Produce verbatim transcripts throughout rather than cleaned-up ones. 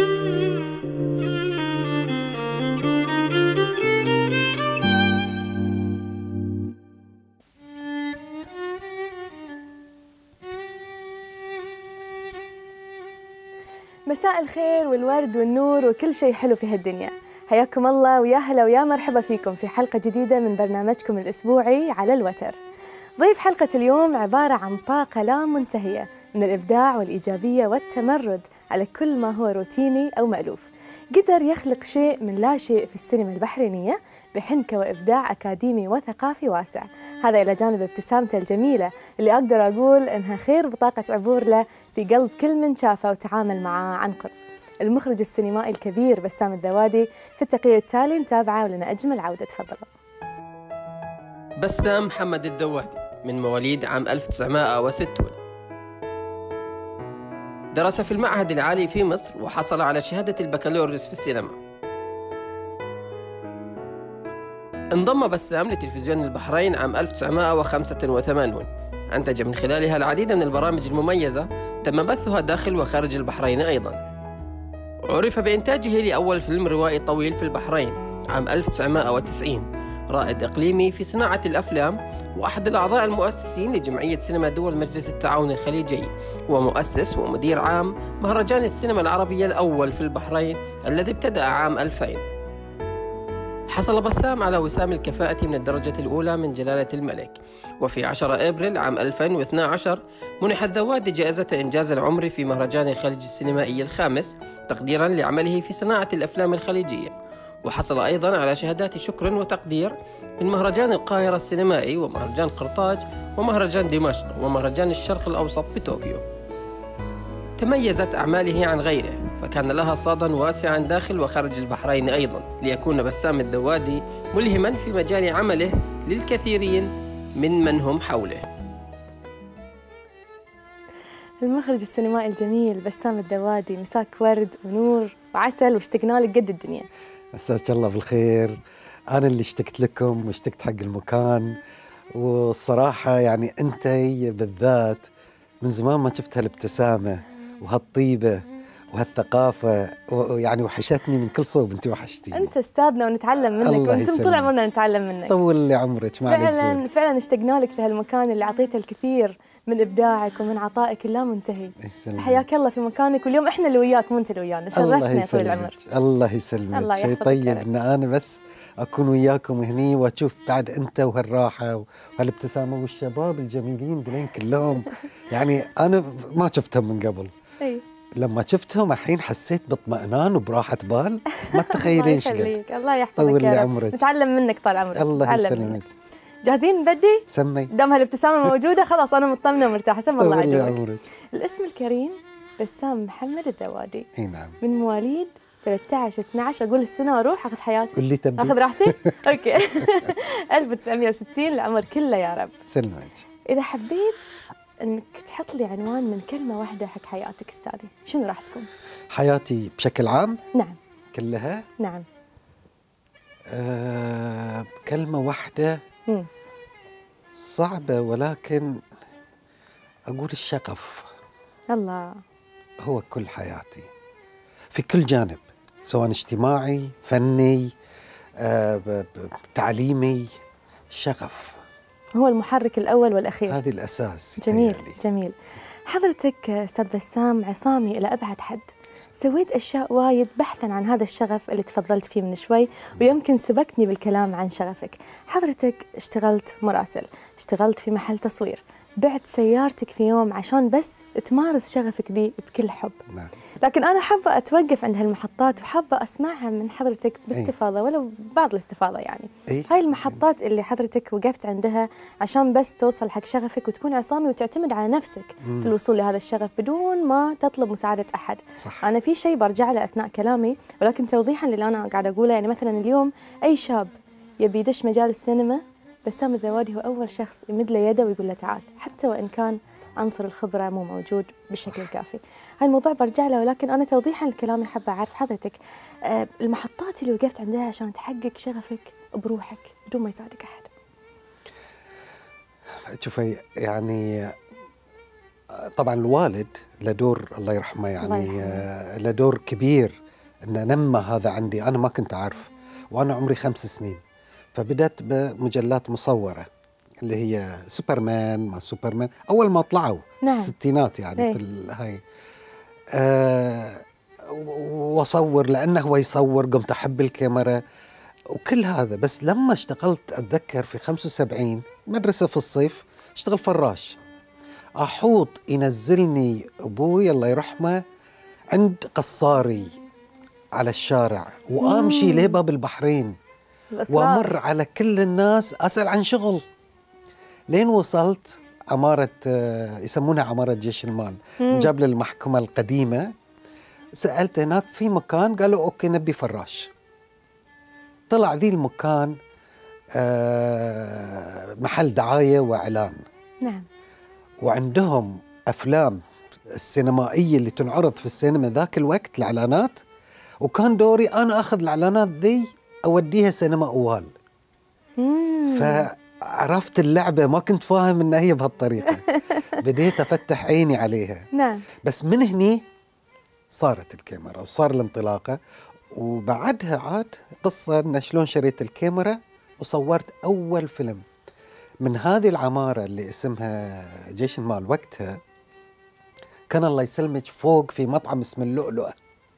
مساء الخير والورد والنور وكل شيء حلو في هالدنيا. حياكم الله ويا هلا ويا مرحبا فيكم في حلقة جديدة من برنامجكم الأسبوعي على الوتر. ضيف حلقة اليوم عبارة عن طاقة لا منتهية من الإبداع والإيجابية والتمرد على كل ما هو روتيني أو مألوف. قدر يخلق شيء من لا شيء في السينما البحرينية بحنكة وإبداع أكاديمي وثقافي واسع، هذا إلى جانب ابتسامته الجميلة اللي أقدر أقول إنها خير بطاقة عبور له في قلب كل من شافه وتعامل معاه عن قرب. المخرج السينمائي الكبير بسام الذوادي. في التقرير التالي نتابعه ولنا أجمل عودة. تفضلوا. بسام محمد الذوادي من مواليد عام ألف وتسعمائة وستين. درس في المعهد العالي في مصر وحصل على شهادة البكالوريوس في السينما. انضم بسام لتلفزيون البحرين عام ألف وتسعمائة وخمسة وثمانين، أنتج من خلالها العديد من البرامج المميزة تم بثها داخل وخارج البحرين أيضا. عرف بإنتاجه لأول فيلم روائي طويل في البحرين عام ألف وتسعمائة وتسعين، رائد إقليمي في صناعة الأفلام، وأحد الأعضاء المؤسسين لجمعية سينما دول مجلس التعاون الخليجي، ومؤسس ومدير عام مهرجان السينما العربية الأول في البحرين الذي ابتدأ عام ألفين. حصل بسام على وسام الكفاءة من الدرجة الأولى من جلالة الملك، وفي عشرة أبريل عام ألفين واثني عشر منح الذوادي جائزة إنجاز العمر في مهرجان الخليج السينمائي الخامس تقديرا لعمله في صناعة الأفلام الخليجية. وحصل أيضا على شهادات شكر وتقدير من مهرجان القاهرة السينمائي ومهرجان قرطاج ومهرجان دمشق ومهرجان الشرق الأوسط بطوكيو. تميزت أعماله عن غيره فكان لها صدى واسعا داخل وخارج البحرين أيضا، ليكون بسام الذوادي ملهما في مجال عمله للكثيرين من من هم حوله. المخرج السينمائي الجميل بسام الذوادي، مساك ورد ونور وعسل واشتقنا لك قد الدنيا. مساك الله بالخير. أنا اللي اشتقت لكم واشتقت حق المكان، والصراحة يعني أنت بالذات من زمان ما شفت هالابتسامة وهالطيبة وهالثقافة، ويعني وحشتني من كل صوب. أنت وحشتيني. أنت أستاذنا ونتعلم منك، وأنتم طول عمرنا نتعلم منك. طول لي عمرك. فعلا فعلا اشتقنا لك في هالمكان اللي أعطيته الكثير من إبداعك ومن عطائك اللا منتهي. حياك الله في مكانك، واليوم إحنا اللي وياك مو أنت اللي ويانا. شرفتنا يا طويل العمر. الله يسلمك. شيء طيب إن أنا بس أكون وياكم هني وأشوف بعد أنت وهالراحة وهالابتسامة والشباب الجميلين دلين كلهم. يعني أنا ما شفتهم من قبل. أي. لما شفتهم الحين حسيت باطمئنان وبراحة بال ما تتخيلين ايش قد. الله يحفظك يا رب. نتعلم منك طال عمرك. الله يسلمك. جاهزين نبدي؟ سمي. دام هالابتسامة موجودة خلاص أنا مطمنة ومرتاحة. سم الله عجبك. الاسم الكريم بسام محمد الذوادي. اي نعم. من مواليد ثلاثة عشر اثني عشر. أقول السنة وأروح أخذ حياتي. قولي تبدي. أخذ راحتي. أوكي. ألف وتسعمائة وستين. العمر كله يا رب. سلمك. إذا حبيت انك تحط لي عنوان من كلمه واحده حق حياتك استاذي، شنو راح تكون؟ حياتي بشكل عام؟ نعم. كلها؟ نعم. آه كلمه واحده مم. صعبه، ولكن اقول الشغف. الله. هو كل حياتي في كل جانب، سواء اجتماعي، فني، آه تعليمي. شغف هو المحرك الأول والأخير. هذه الأساس. جميل تهيالي. جميل. حضرتك أستاذ بسام عصامي إلى أبعد حد، سويت أشياء وايد بحثاً عن هذا الشغف اللي تفضلت فيه من شوي، ويمكن سبقتني بالكلام عن شغفك. حضرتك اشتغلت مراسل، اشتغلت في محل تصوير، بعت سيارتك في يوم عشان بس تمارس شغفك ذي بكل حب. نعم. لكن أنا حابة أتوقف عند هالمحطات وحابة أسمعها من حضرتك باستفاضة، ولو بعض الاستفاضة يعني. أي. هاي المحطات اللي حضرتك وقفت عندها عشان بس توصل حق شغفك وتكون عصامي وتعتمد على نفسك مم. في الوصول لهذا الشغف بدون ما تطلب مساعدة أحد. صح. أنا في شيء برجع له أثناء كلامي، ولكن توضيحاً للي أنا قاعدة أقوله، يعني مثلاً اليوم أي شاب يبي يدش مجال السينما، بسام الذوادي هو أول شخص يمد له يده ويقول له تعال، حتى وإن كان عنصر الخبرة مو موجود بالشكل الكافي. هاي الموضوع برجع له، ولكن أنا توضيحاً لكلامي حابة أعرف حضرتك أه المحطات اللي وقفت عندها عشان تحقق شغفك بروحك بدون ما يساعدك أحد. شوفي، يعني طبعا الوالد له دور الله يرحمه، يعني الله يرحمه. آه، له دور كبير انه نمى هذا عندي. انا ما كنت اعرف وانا عمري خمس سنين، فبدأت بمجلات مصورة اللي هي سوبرمان ما سوبرمان أول ما طلعوا نعم. في الستينات يعني إيه. في الهاي أه وأصور لأنه هو يصور، قمت أحب الكاميرا وكل هذا. بس لما اشتغلت أتذكر في خمسة وسبعين مدرسة في الصيف اشتغل فراش، أحوط ينزلني أبوي الله يرحمه عند قصاري على الشارع، وأمشي لباب البحرين الأسرار. وأمر على كل الناس أسأل عن شغل، لين وصلت عمارة آه، يسمونها عمارة جيش المال، جاب لي المحكمة القديمة. سألت هناك في مكان، قالوا أوكي نبي فراش. طلع ذي المكان آه، محل دعاية وإعلان، نعم. وعندهم أفلام السينمائية اللي تنعرض في السينما ذاك الوقت، الإعلانات، وكان دوري أنا أخذ الإعلانات ذي أوديها سينما أوال. مم. فعرفت اللعبة، ما كنت فاهم إنها هي بهالطريقة. بديت أفتح عيني عليها. نعم. بس من هني صارت الكاميرا وصار الانطلاقة. وبعدها عاد قصة إن شلون شريت الكاميرا وصورت أول فيلم من هذه العمارة اللي اسمها جيش المال. وقتها كان الله يسلمك فوق في مطعم اسمه اللؤلؤة،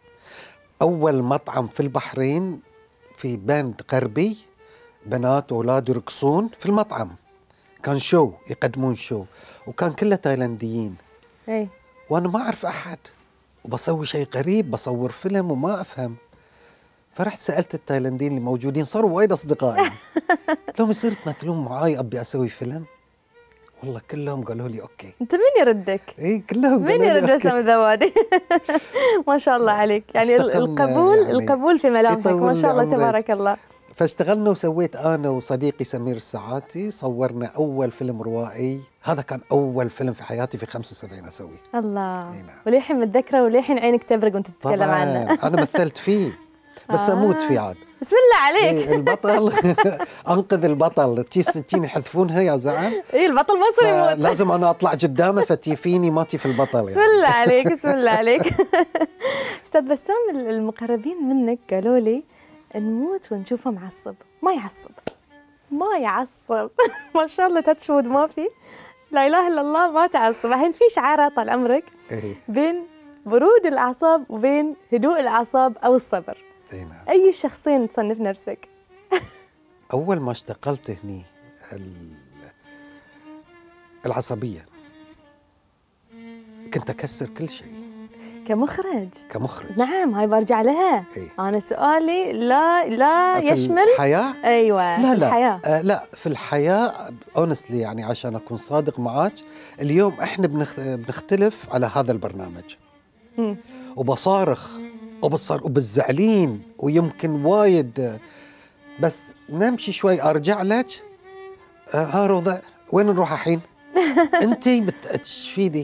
أول مطعم في البحرين، في باند غربي، بنات وأولاد يرقصون في المطعم. كان شو يقدمون شو، وكان كله تايلانديين، اي وأنا ما أعرف أحد وبسوي شيء غريب، بصور فيلم وما أفهم. فرحت سألت التايلانديين اللي موجودين، صاروا وايد أصدقائي. قلت لهم يصير تمثلون معاي، أبي أسوي فيلم. والله كلهم قالوا لي أوكي. انت من يردك؟ إيه كلهم من قالوا لي يرد أوكي. بسام الذوادي؟ ما شاء الله عليك، يعني ال- اشتغلنا القبول يعني القبول في ملامحك ما يطول شاء الله عمرك. تبارك الله. فاشتغلنا وسويت أنا وصديقي سمير الساعاتي، صورنا أول فيلم روائي. هذا كان أول فيلم في حياتي في خمسة وسبعين أسويه. الله. أي نعم. وللحين متذكره، وللحين عينك تبرق وانت تتكلم طبعاً عنه. أنا مثلت فيه، بس آه. أموت فيه عاد. بسم الله عليك. إيه البطل. أنقذ البطل، تجي السكين يحذفونها يا زعم. اي البطل ما يصير يموت. لازم أنا أطلع قدامه فتي فيني ماتي في البطل بسم يعني. الله عليك بسم الله عليك. استاذ بسام، المقربين منك قالوا لي نموت ونشوفه معصب. ما يعصب ما يعصب. ما شاء الله تاتشود ما في، لا اله الا الله، ما تعصب. الحين في شعارة طال عمرك إيه. بين برود الاعصاب وبين هدوء الاعصاب او الصبر. إيه نعم. اي الشخصين تصنف نفسك؟ أول ما اشتغلت هني ال- العصبية، كنت أكسر كل شيء كمخرج. كمخرج. نعم، هاي برجع لها. إيه. انا سؤالي لا لا في يشمل الحياة. ايوه لا لا الحياة. آه لا في الحياة اونستلي، يعني عشان أكون صادق معاك، اليوم إحنا بنخ... بنختلف على هذا البرنامج، مم. وبصارخ وبصار وبالزعلين ويمكن وايد آه، بس نمشي شوي أرجع لك. آه ها رضا، وين نروح الحين؟ أنتي بتشفيدي.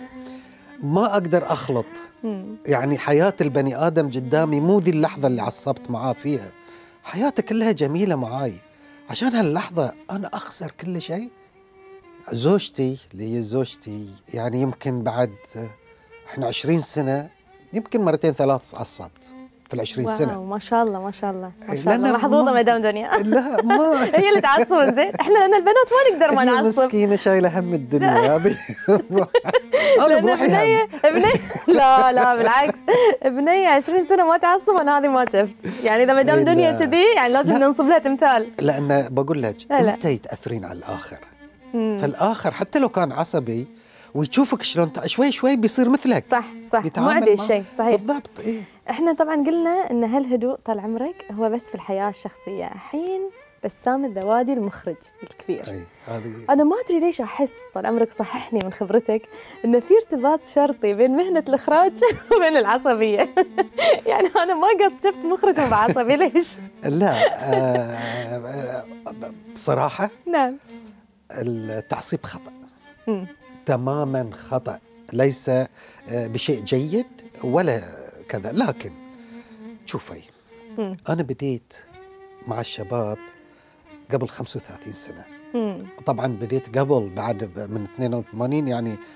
ما أقدر أخلط مم. يعني حياة البني آدم قدامي، مو ذي اللحظة اللي عصبت معاه فيها. حياته كلها جميلة معاي، عشان هاللحظة أنا أخسر كل شيء. زوجتي اللي هي زوجتي، يعني يمكن بعد إحنا عشرين سنة، يمكن مرتين ثلاث عصبت في العشرين واو، سنة. ما شاء الله ما شاء الله ما إيه، شاء الله، لأن محظوظة ما- مدام دنيا. لا ما هي اللي تعصب زين، احنا لان البنات ما نقدر ما هي نعصب. مسكينة شايلة هم الدنيا هذه. أنا لان بروحي ابنية هم. ابنية لا لا بالعكس، ابنية عشرين سنة ما تعصب، انا هذه ما شفت. يعني اذا مدام إيه، دنيا لا. كذي يعني لازم لا. ننصب لها تمثال. لأن بقول لك لا، لا. أنت تأثرين على الآخر. مم. فالآخر حتى لو كان عصبي ويشوفك شلون ت- شوي شوي بيصير مثلك. صح صح، مو بيتعامل عندي معه. الشيء صحيح. بالضبط. إيه؟ احنا طبعا قلنا ان هالهدوء طال عمرك هو بس في الحياة الشخصية. الحين بسام الذوادي المخرج الكبير، أي هذه أنا ما أدري ليش أحس طال عمرك صححني من خبرتك إن في ارتباط شرطي بين مهنة الإخراج وبين العصبية. يعني أنا ما قد شفت مخرج مو بعصبي، ليش؟ لا آه آه بصراحة نعم. التعصيب خطأ، مم. تماما خطأ، ليس آه بشيء جيد ولا كذا. لكن شوفي، مم. أنا بديت مع الشباب قبل خمسة وثلاثين سنة. مم. طبعا بديت قبل، بعد من اثنين وثمانين، يعني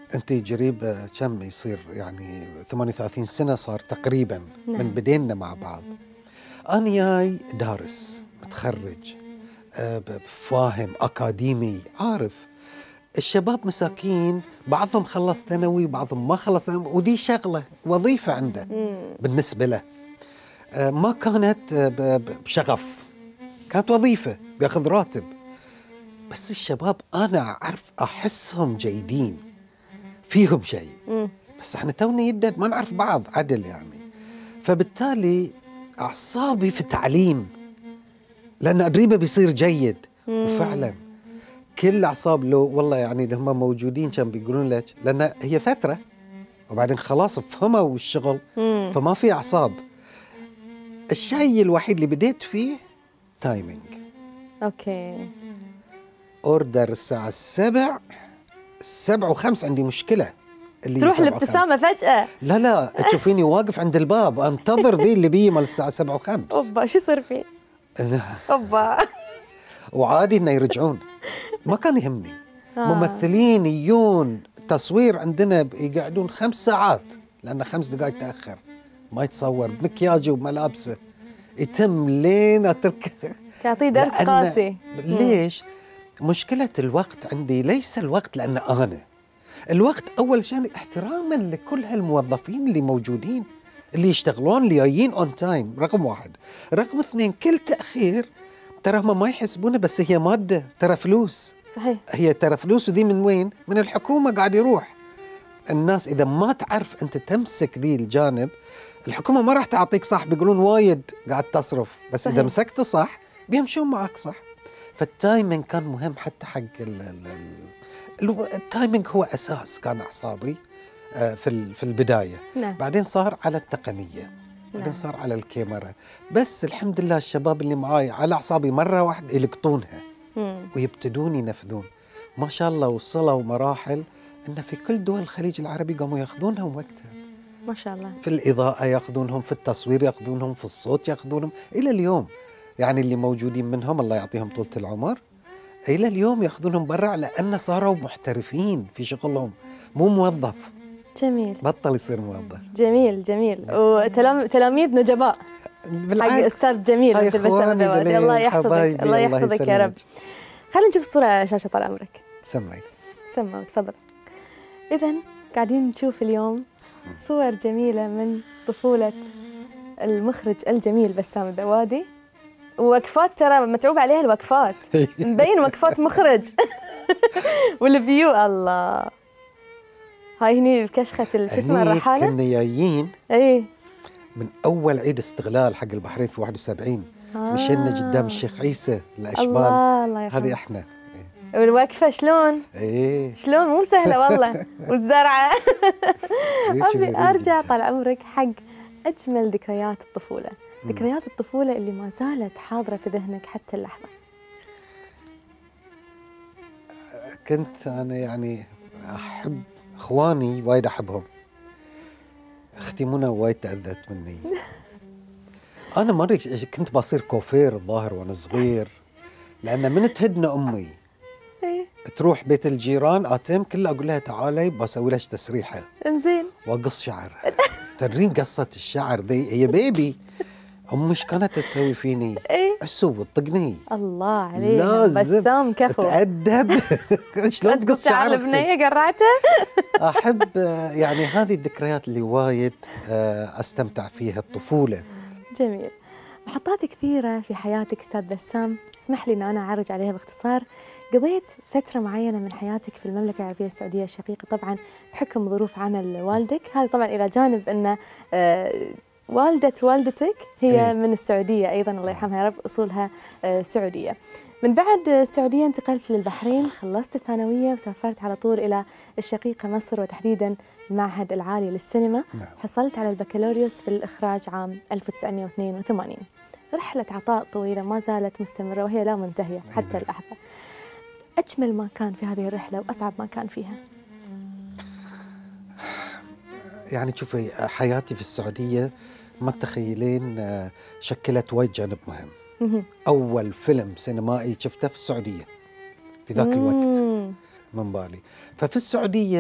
أنت قريب كم يصير يعني ثمانية وثلاثين سنة صار تقريبا. نعم. من بدينا مع بعض. أنا جاي دارس متخرج آه، فاهم أكاديمي عارف. الشباب مساكين بعضهم خلص ثانوي بعضهم ما خلص ثانوي، ودي شغلة وظيفة عنده بالنسبة له. آه، ما كانت آه، ب- ب- بشغف، كانت وظيفة بياخذ راتب. بس الشباب أنا أعرف أحسهم جيدين فيهم شيء، بس احنا تونا يدد ما نعرف بعض عدل يعني. فبالتالي أعصابي في تعليم، لأن قريبه بيصير جيد. وفعلا كل أعصاب له والله يعني اللي هم موجودين كان بيقولون لك، لأن هي فترة وبعدين خلاص فهموا الشغل فما في أعصاب. الشيء الوحيد اللي بديت فيه تايمينج. اوكي. اوردر الساعة السبع السبع وخمس عندي مشكلة. اللي تروح سبعة الابتسامة وخمس. فجأة. لا لا تشوفيني واقف عند الباب انتظر ذي اللي بيجي مال الساعة سبعة وخمس. اوبا شو يصير فيه؟ اوبا. وعادي انه يرجعون، ما كان يهمني. آه. ممثلين يجون تصوير عندنا يقعدون خمس ساعات لأنه خمس دقائق تأخر ما يتصور بمكياجه وملابسه، يتم لين أترك. تعطيه درس لأن- قاسي. ليش؟ مشكلة الوقت عندي ليس الوقت لأن أنا الوقت أول شيء احتراما لكل هالموظفين اللي موجودين اللي يشتغلون اللي جايين اون تايم، رقم واحد. رقم اثنين كل تأخير ترى هم ما يحسبونه، بس هي مادة، ترى فلوس. صحيح. هي ترى فلوس، وذي من وين؟ من الحكومة قاعد يروح. الناس إذا ما تعرف أنت تمسك ذي الجانب، الحكومة ما راح تعطيك صح، بيقولون وايد قاعد تصرف، بس صحيح. إذا مسكت صح بيمشون معك صح. فالتايمينج كان مهم حتى حق ال ال ال التايمينج هو أساس كان أعصابي آه، في في البداية. نعم. بعدين صار على التقنية، بعدين نعم. صار على الكاميرا. بس الحمد لله الشباب اللي معاي على أعصابي مرة واحدة يلقطونها مم. ويبتدون ينفذون. ما شاء الله وصلوا مراحل إن في كل دول الخليج العربي قاموا ياخذونهم وقتها. ما شاء الله. في الإضاءة ياخذونهم، في التصوير ياخذونهم، في الصوت ياخذونهم إلى اليوم. يعني اللي موجودين منهم الله يعطيهم طولة العمر إلى اليوم ياخذونهم برا، لأن صاروا محترفين في شغلهم، مو موظف. جميل. بطل يصير موظف. جميل جميل. وتلاميذ نجباء حق أستاذ جميل مثل بسام دوادي. الله يحفظك، الله يحفظك يا رب. خلينا نشوف الصورة على شاشة طال عمرك. سمعي. سمع تفضل. إذن قاعدين نشوف اليوم صور جميلة من طفولة المخرج الجميل بسام الدوادي، ووقفات ترى متعوب عليها الوقفات، مبين وقفات مخرج. والفيو الله. هاي هني كشخة شو اسمها الرحالة. كنا جايين اي من أول عيد استغلال حق البحرين في واحد وسبعين. آه. مشينا قدام الشيخ عيسى الأشبال. الله الله يرحمه. هذه احنا. والوقفة شلون؟ ايه شلون مو سهلة والله. والزرعة. أبي أرجع طال عمرك حق أجمل ذكريات الطفولة، ذكريات الطفولة اللي ما زالت حاضرة في ذهنك حتى اللحظة. كنت أنا يعني أحب إخواني وايد، أحبهم. أختي منى وايد تأذت مني. أنا مرة كنت بصير كوفير الظاهر وأنا صغير، لأن من تهدنا أمي تروح بيت الجيران أتم كله أقول لها تعالي بسوي لك تسريحة. إنزين. وأقص شعر. ترين قصة الشعر ذي هي بيبي. أمي ايش كانت تسوي فيني؟ ايه أسوي تطقني. الله عليك. لازم بسام كفو. تأدب. شلون تقص شعر البنية قرعته. أحب يعني هذه الذكريات اللي وايد أستمتع فيها الطفولة. جميل. محطات كثيرة في حياتك أستاذ بسام، اسمح لي أن أنا أعرج عليها باختصار. قضيت فترة معينة من حياتك في المملكة العربية السعودية الشقيقة طبعا بحكم ظروف عمل والدك، هذا طبعا إلى جانب أن آه والدة والدتك هي إيه؟ من السعودية أيضا الله يرحمها يا رب، أصولها آه سعودية. من بعد السعودية انتقلت للبحرين، خلصت الثانوية وسافرت على طول إلى الشقيقة مصر وتحديدا المعهد العالي للسينما. نعم. حصلت على البكالوريوس في الإخراج عام ألف وتسعمئة واثنين وثمانين. رحلة عطاء طويلة ما زالت مستمرة وهي لا منتهية حتى نعم. اللحظة. أجمل ما كان في هذه الرحلة وأصعب ما كان فيها؟ يعني شوفي حياتي في السعودية ما تخيلين شكلت وايد جانب مهم. أول فيلم سينمائي شفته في السعودية في ذاك الوقت من بالي. ففي السعودية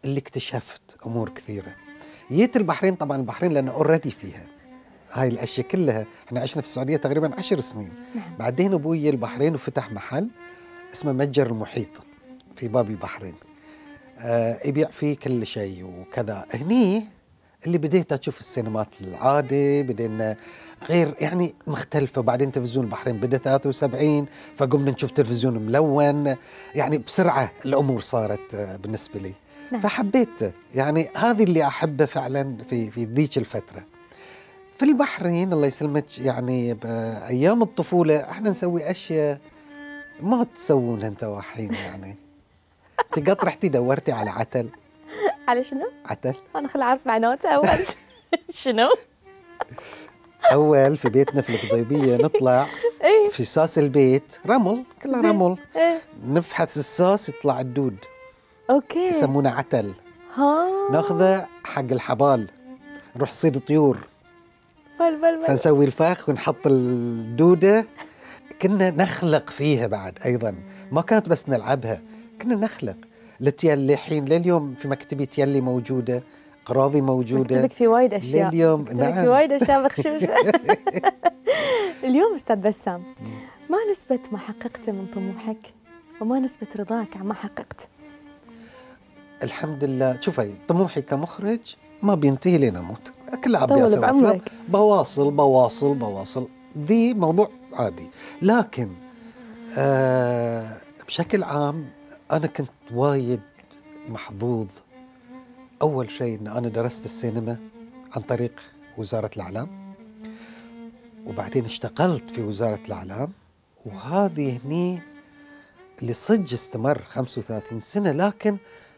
اللي اكتشفت امور كثيره. جيت البحرين، طبعا البحرين لانه اوريدي فيها هاي الاشياء كلها. احنا عشنا في السعوديه تقريبا عشر سنين. نعم. بعدين ابوي البحرين وفتح محل اسمه متجر المحيط في باب البحرين، آه يبيع فيه كل شيء وكذا. هني اللي بديت اشوف السينمات العادي، بدينا غير يعني مختلفه. وبعدين تلفزيون البحرين بدا ثلاثة وسبعين، فقمنا نشوف تلفزيون ملون. يعني بسرعه الامور صارت آه بالنسبه لي. نعم. فحبيت، يعني هذه اللي احبه فعلا في في ذيك الفتره. في البحرين الله يسلمك، يعني بايام الطفوله احنا نسوي اشياء ما تسوونها انتوا الحين. يعني تقط رحتي دورتي على عتل. على شنو؟ عتل انا خل اعرف معناته اول. شنو؟ اول في بيتنا في القضيبيه نطلع ايه في ساس البيت رمل، كلها رمل، ايه نفحت الساس يطلع الدود، اوكي يسمونه عتل. ها ناخذه حق الحبال، نروح صيد طيور، بل بل بل فنسوي الفخ ونحط الدوده. كنا نخلق فيها بعد ايضا، ما كانت بس نلعبها، كنا نخلق. التيلي الحين لليوم في مكتبي تيلي موجوده، قراضي موجوده. مكتبك في وايد اشياء لليوم مكتبك نعم. في وايد اشياء بخشوشه. اليوم استاذ بسام، ما نسبة ما حققته من طموحك وما نسبة رضاك عما حققت؟ الحمد لله. شوفي، طموحي كمخرج ما بينتهي لين اموت، كل عبي طول اسوي بعمرك. أفلام، بواصل بواصل بواصل، ذي موضوع عادي. لكن آه بشكل عام انا كنت وايد محظوظ. اول شيء ان انا درست السينما عن طريق وزارة الاعلام، وبعدين اشتغلت في وزارة الاعلام، وهذه هني اللي صدق استمر خمسة وثلاثين سنة. لكن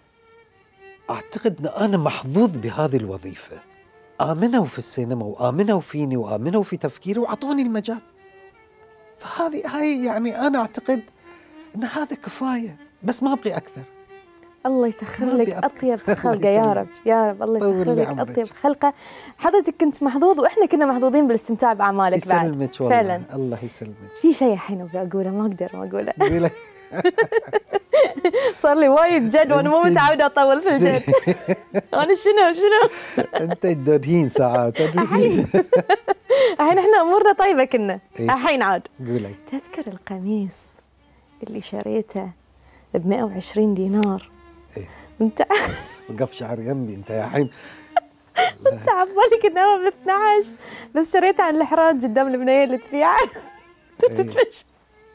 أعتقد أن أنا محظوظ بهذه الوظيفة. آمنوا في السينما وآمنوا فيني وآمنوا في تفكيري وعطوني المجال. فهذه هاي يعني أنا أعتقد أن هذا كفاية، بس ما أبغي أكثر. الله يسخر ما لك أبي أبكي. اطيب الله خلقه يا يسلمك. رب يا رب. الله طول يسخر لي لك عمرك. اطيب خلقه. حضرتك كنت محظوظ واحنا كنا محظوظين بالاستمتاع باعمالك بعد. يسلمك والله. فعلا. الله يسلمك. في شيء الحين ابي اقوله ما اقدر ما اقوله. قولي. صار لي وايد جد وانا مو أنت- متعوده اطول في الجد. انا شنو شنو أنت تدودين ساعات. الحين الحين احنا امورنا طيبه كنا. إيه. الحين عاد قولي. تذكر القميص اللي شريته ب مئة وعشرين دينار؟ إيه. انت وقف شعر يمي أنت يا حين. انت عبالك انه ب اثني عشر بس شريته عن الاحراج قدام البنيه اللي تبيعه. تتفش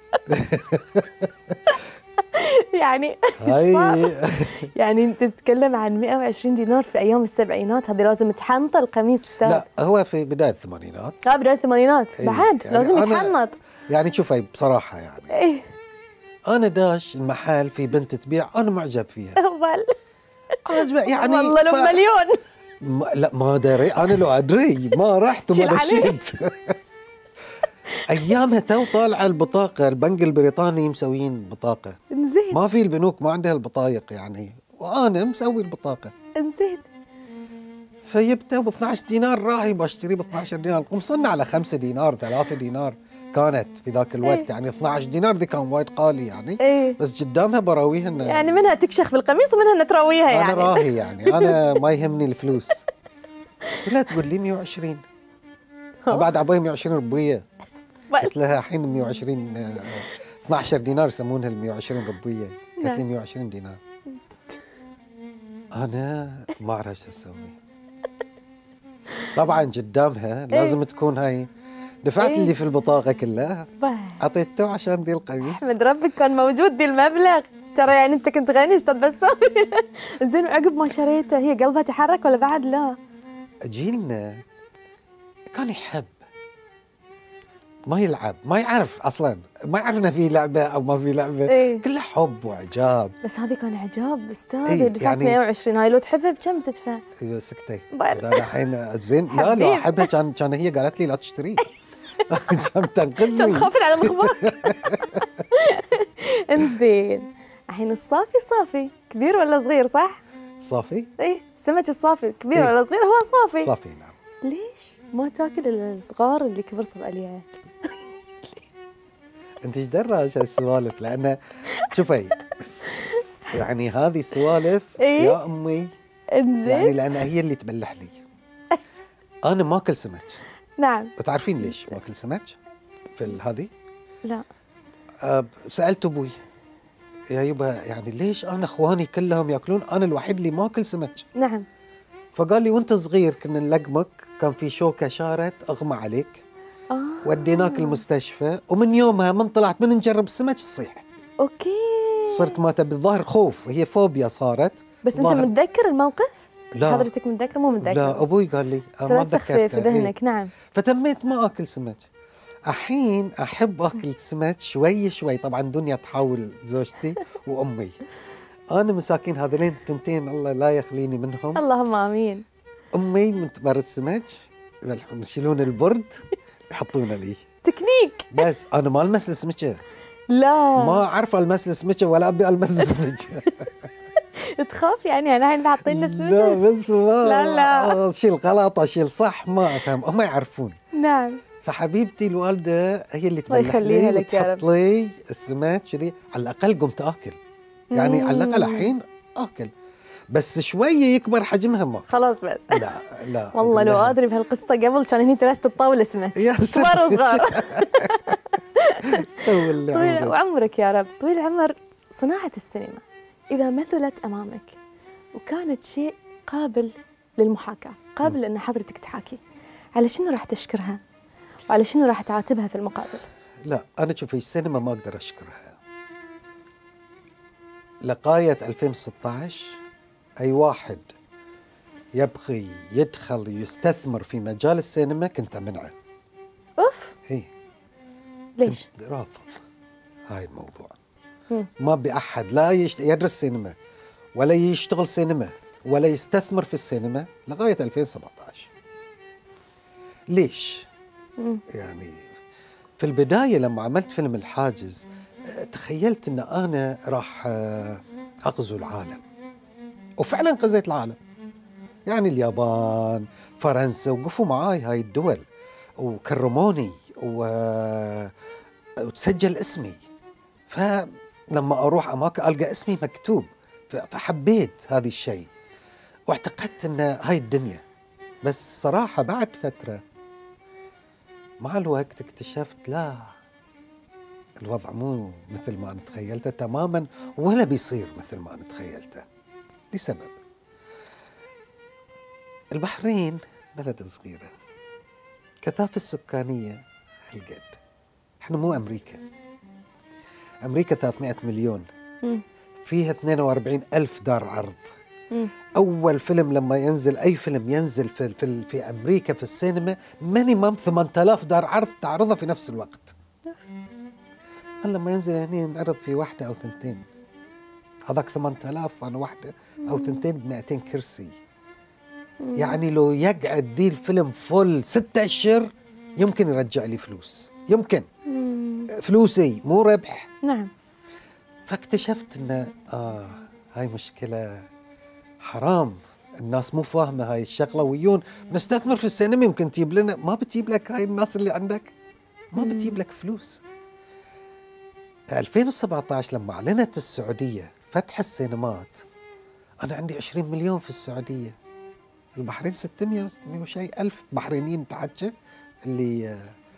يعني ايش صار؟ هاي يعني انت تتكلم عن مئة وعشرين دينار في ايام السبعينات، هذه لازم تحنطه القميص استاذ. لا، هو في بداية الثمانينات. اه بداية الثمانينات إيه، بعد يعني لازم أنا- يتحنط. يعني شوفي بصراحة، يعني ايه أنا داش المحل في بنت تبيع، أنا معجب فيها. اول عجب يعني. والله لو ف- مليون. ما لا ما ادري، انا لو ادري ما رحت شيل وما عليه. دشيت. ايامها تو طالعه البطاقه، البنك البريطاني مسويين بطاقه، انزين ما في البنوك ما عندها البطايق يعني، وانا مسوي البطاقه. انزين فجبته ب اثني عشر دينار، راهي بشتري ب اثني عشر دينار، قمصنا على خمسة دينار ثلاثة دينار كانت في ذاك الوقت. إيه. يعني اثني عشر دينار دي كان وايد قالي يعني. ايه بس قدامها براويها انه يعني منها تكشخ بالقميص ومنها انها ترويها انا يعني. راهي يعني انا ما يهمني الفلوس. لا تقول لي مئة وعشرين، بعد عباية مئة وعشرين ربويه. قلت لها الحين مئة وعشرين آه، اثني عشر دينار يسمونها ال مئة وعشرين ربويه. قالت لي مئة وعشرين دينار. انا ما اعرف ايش اسوي. طبعا قدامها لازم تكون هاي، دفعت إيه. اللي في البطاقه كلها، باي. اعطيته عشان ذي القميص. احمد ربك كان موجود ذي المبلغ، ترى يعني انت كنت غني استاذ بسام. زين وعقب ما شريته هي قلبها تحرك ولا بعد لا؟ جيلنا كان يحب، ما يلعب، ما يعرف اصلا، ما يعرف انه في لعبه او ما في لعبه. إيه. كله حب واعجاب. بس هذه كان اعجاب استاذ. إيه، دفعت يعني- مئة وعشرين، هاي لو تحبها بكم تدفع؟ ايوه سكتي. بل. انا الحين زين. لا حبيب. لا احبها، كان كان هي قالت لي لا تشتري. كان كان تنقذني. خافت على مخباك. انزين الحين الصافي صافي كبير ولا صغير صح؟ صافي. ايه السمك الصافي كبير إيه. ولا صغير؟ هو صافي. صافي نعم. ليش ما تاكل الصغار اللي كبر صباليها؟ انت ايش دراش هالسوالف؟ لان شوفي يعني هذه السوالف إيه؟ يا امي، انزين. يعني لان هي اللي تبلح لي. انا ما اكل سمك. نعم. وتعرفين ليش ما اكل سمك في هذه؟ لا. أه سالت ابوي يا يبا يعني ليش انا اخواني كلهم ياكلون، انا الوحيد اللي ما اكل سمك؟ نعم. فقال لي وانت صغير كنا نلقمك، كان في شوكه شارت اغمى عليك، آه. وديناك المستشفى، ومن يومها من طلعت من نجرب السمك تصيح. اوكي. صرت ما تبي الظاهر خوف، هي فوبيا صارت. بس انت ظاهر... متذكر الموقف؟ لا. حضرتك متذكر مو متذكر؟ لا ابوي قال لي أنا ما ترسخ في, تذكرته. في ذهنك. إيه؟ نعم. فتميت ما اكل سمك. الحين احب اكل سمك شوي شوي، طبعا دنيا تحاول زوجتي وامي. انا مساكين هذولين الثنتين الله لا يخليني منهم. اللهم امين. امي من تبر السمك يشيلون البرد يحطونه لي. تكنيك. بس انا ما المس السمكه. لا ما اعرف المس السمكه ولا ابي المس السمكه. تخاف يعني انا الحين حاطين لا سمكه؟ بس ما لا لا اشيل غلط اشيل صح ما افهم، هم يعرفون. نعم. فحبيبتي الوالده هي اللي الله تبلح يخليها لي لك يا وتحط لي السمك كذي، على الاقل قمت اكل. يعني على الاقل الحين اكل، بس شويه يكبر حجمها ما. خلاص بس. لا لا والله لو لا. ادري بهالقصه قبل كان هني ترست الطاوله سمك يا كبار وصغار. طول طويل عمرك. وعمرك يا رب. طويل العمر. صناعه السينما اذا مثلت امامك وكانت شيء قابل للمحاكاه، قابل ان حضرتك تحاكي، على شنو راح تشكرها وعلى شنو راح تعاتبها في المقابل؟ لا أنا شوفي السينما ما أقدر أشكرها. لغاية ألفين وستة عشر أي واحد يبغي يدخل يستثمر في مجال السينما كنت أمنعه. أوف. إيه. ليش؟ كنت رافض هاي الموضوع. مم. ما بأحد لا يشت... يدرس سينما ولا يشتغل سينما ولا يستثمر في السينما لغاية ألفين وسبعة عشر. ليش؟ مم. يعني في البداية لما عملت فيلم الحاجز تخيلت أن أنا راح أغزو العالم، وفعلا غزيت العالم. يعني اليابان، فرنسا، وقفوا معاي هاي الدول وكرموني و... وتسجل اسمي. فلما أروح أماكن ألقى اسمي مكتوب، فحبيت هذا الشيء واعتقدت أن هاي الدنيا. بس صراحة بعد فترة مع الوقت اكتشفت لا، الوضع مو مثل ما أنا تخيلته تماما، ولا بيصير مثل ما أنا تخيلته. لسبب، البحرين بلد صغيرة، كثافة السكانية هالقد. احنا مو أمريكا. أمريكا ثلاثمئة مليون، فيها اثنين وأربعين ألف دار عرض. أول فيلم لما ينزل، أي فيلم ينزل في, في, في أمريكا في السينما مينيمم ثمانية آلاف دار عرض تعرضها في نفس الوقت. أنا لما ينزل هنا نعرض في واحدة أو ثنتين، هذاك ثمانية آلاف وأنا واحدة أو ثنتين بمئتين كرسي. يعني لو يقعد دي الفيلم فل ستة أشهر يمكن يرجع لي فلوس، يمكن فلوسي مو ربح. نعم. فاكتشفت إن آه هاي مشكلة، حرام الناس مو فاهمة هاي الشغلة، ويون نستثمر في السينما يمكن تجيب لنا، ما بتجيب لك هاي الناس اللي عندك، ما بتجيب لك فلوس. ألفين وسبعة عشر لما أعلنت السعودية فتح السينمات، أنا عندي عشرين مليون في السعودية، البحرين ستمئة وشيء ألف بحرينيين تحكى، اللي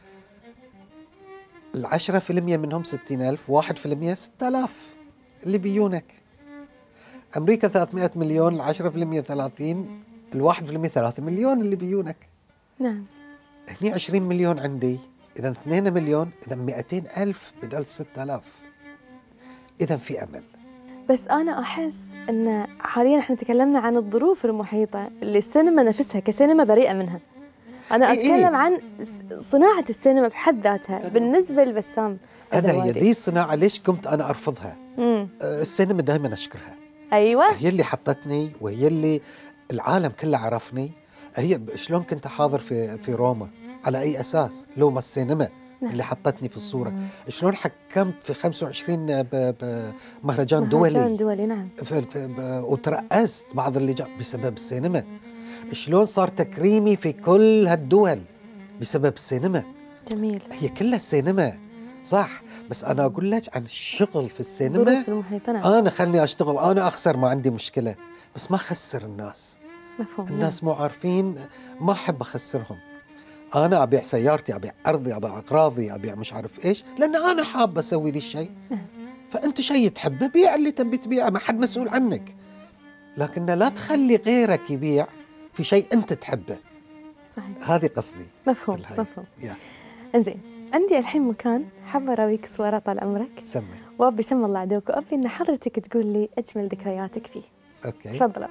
العشرة في المية منهم ستين ألف، واحد في المية ستة آلاف اللي بيونك. أمريكا ثلاثمئة مليون، العشرة في المية ثلاثين، الواحد في المية ثلاثة مليون اللي بيونك. نعم. هني عشرين مليون عندي، إذا اثنين مليون، إذا مئتين ألف بدل ستة آلاف. إذا في أمل. بس أنا أحس أن حاليا احنا تكلمنا عن الظروف المحيطة اللي السينما نفسها كسينما بريئة منها. أنا إيه أتكلم إيه؟ عن صناعة السينما بحد ذاتها بالنسبة لبسام. هذا هي دي الصناعة. ليش كنت أنا أرفضها؟ مم. السينما دائما أشكرها. أيوة. هي اللي حطتني، وهي اللي العالم كله عرفني. هي شلون كنت حاضر في في روما على أي أساس؟ لو ما السينما نعم. اللي حطتني في الصورة. شلون حكمت في خمسة وعشرين بمهرجان مهرجان دولي دولي. نعم. في في وترأست بعض اللي جاء بسبب السينما. شلون صار تكريمي في كل هالدول بسبب السينما. جميل. هي كلها السينما. صح، بس انا اقول لك عن الشغل في السينما. الظروف المحيطة. نعم. انا خلني اشتغل، انا اخسر ما عندي مشكله، بس ما خسر الناس. مفهوم. الناس مو عارفين، ما احب اخسرهم. انا ابيع سيارتي، ابيع ارضي، ابيع اقراضي، ابيع مش عارف ايش، لان انا حاب اسوي ذي الشيء. نعم. فانت شيء تحبه بيع اللي تبي تبيعه، ما حد مسؤول عنك. لكن لا تخلي غيرك يبيع في شيء انت تحبه. صحيح. هذه قصدي. مفهوم بالهاي. مفهوم. يا. انزين، عندي الحين مكان حابة أراويك صورة طال عمرك. سمي. وأبي سم الله عدوك، وأبي إن حضرتك تقول لي أجمل ذكرياتك فيه. اوكي. تفضلوا.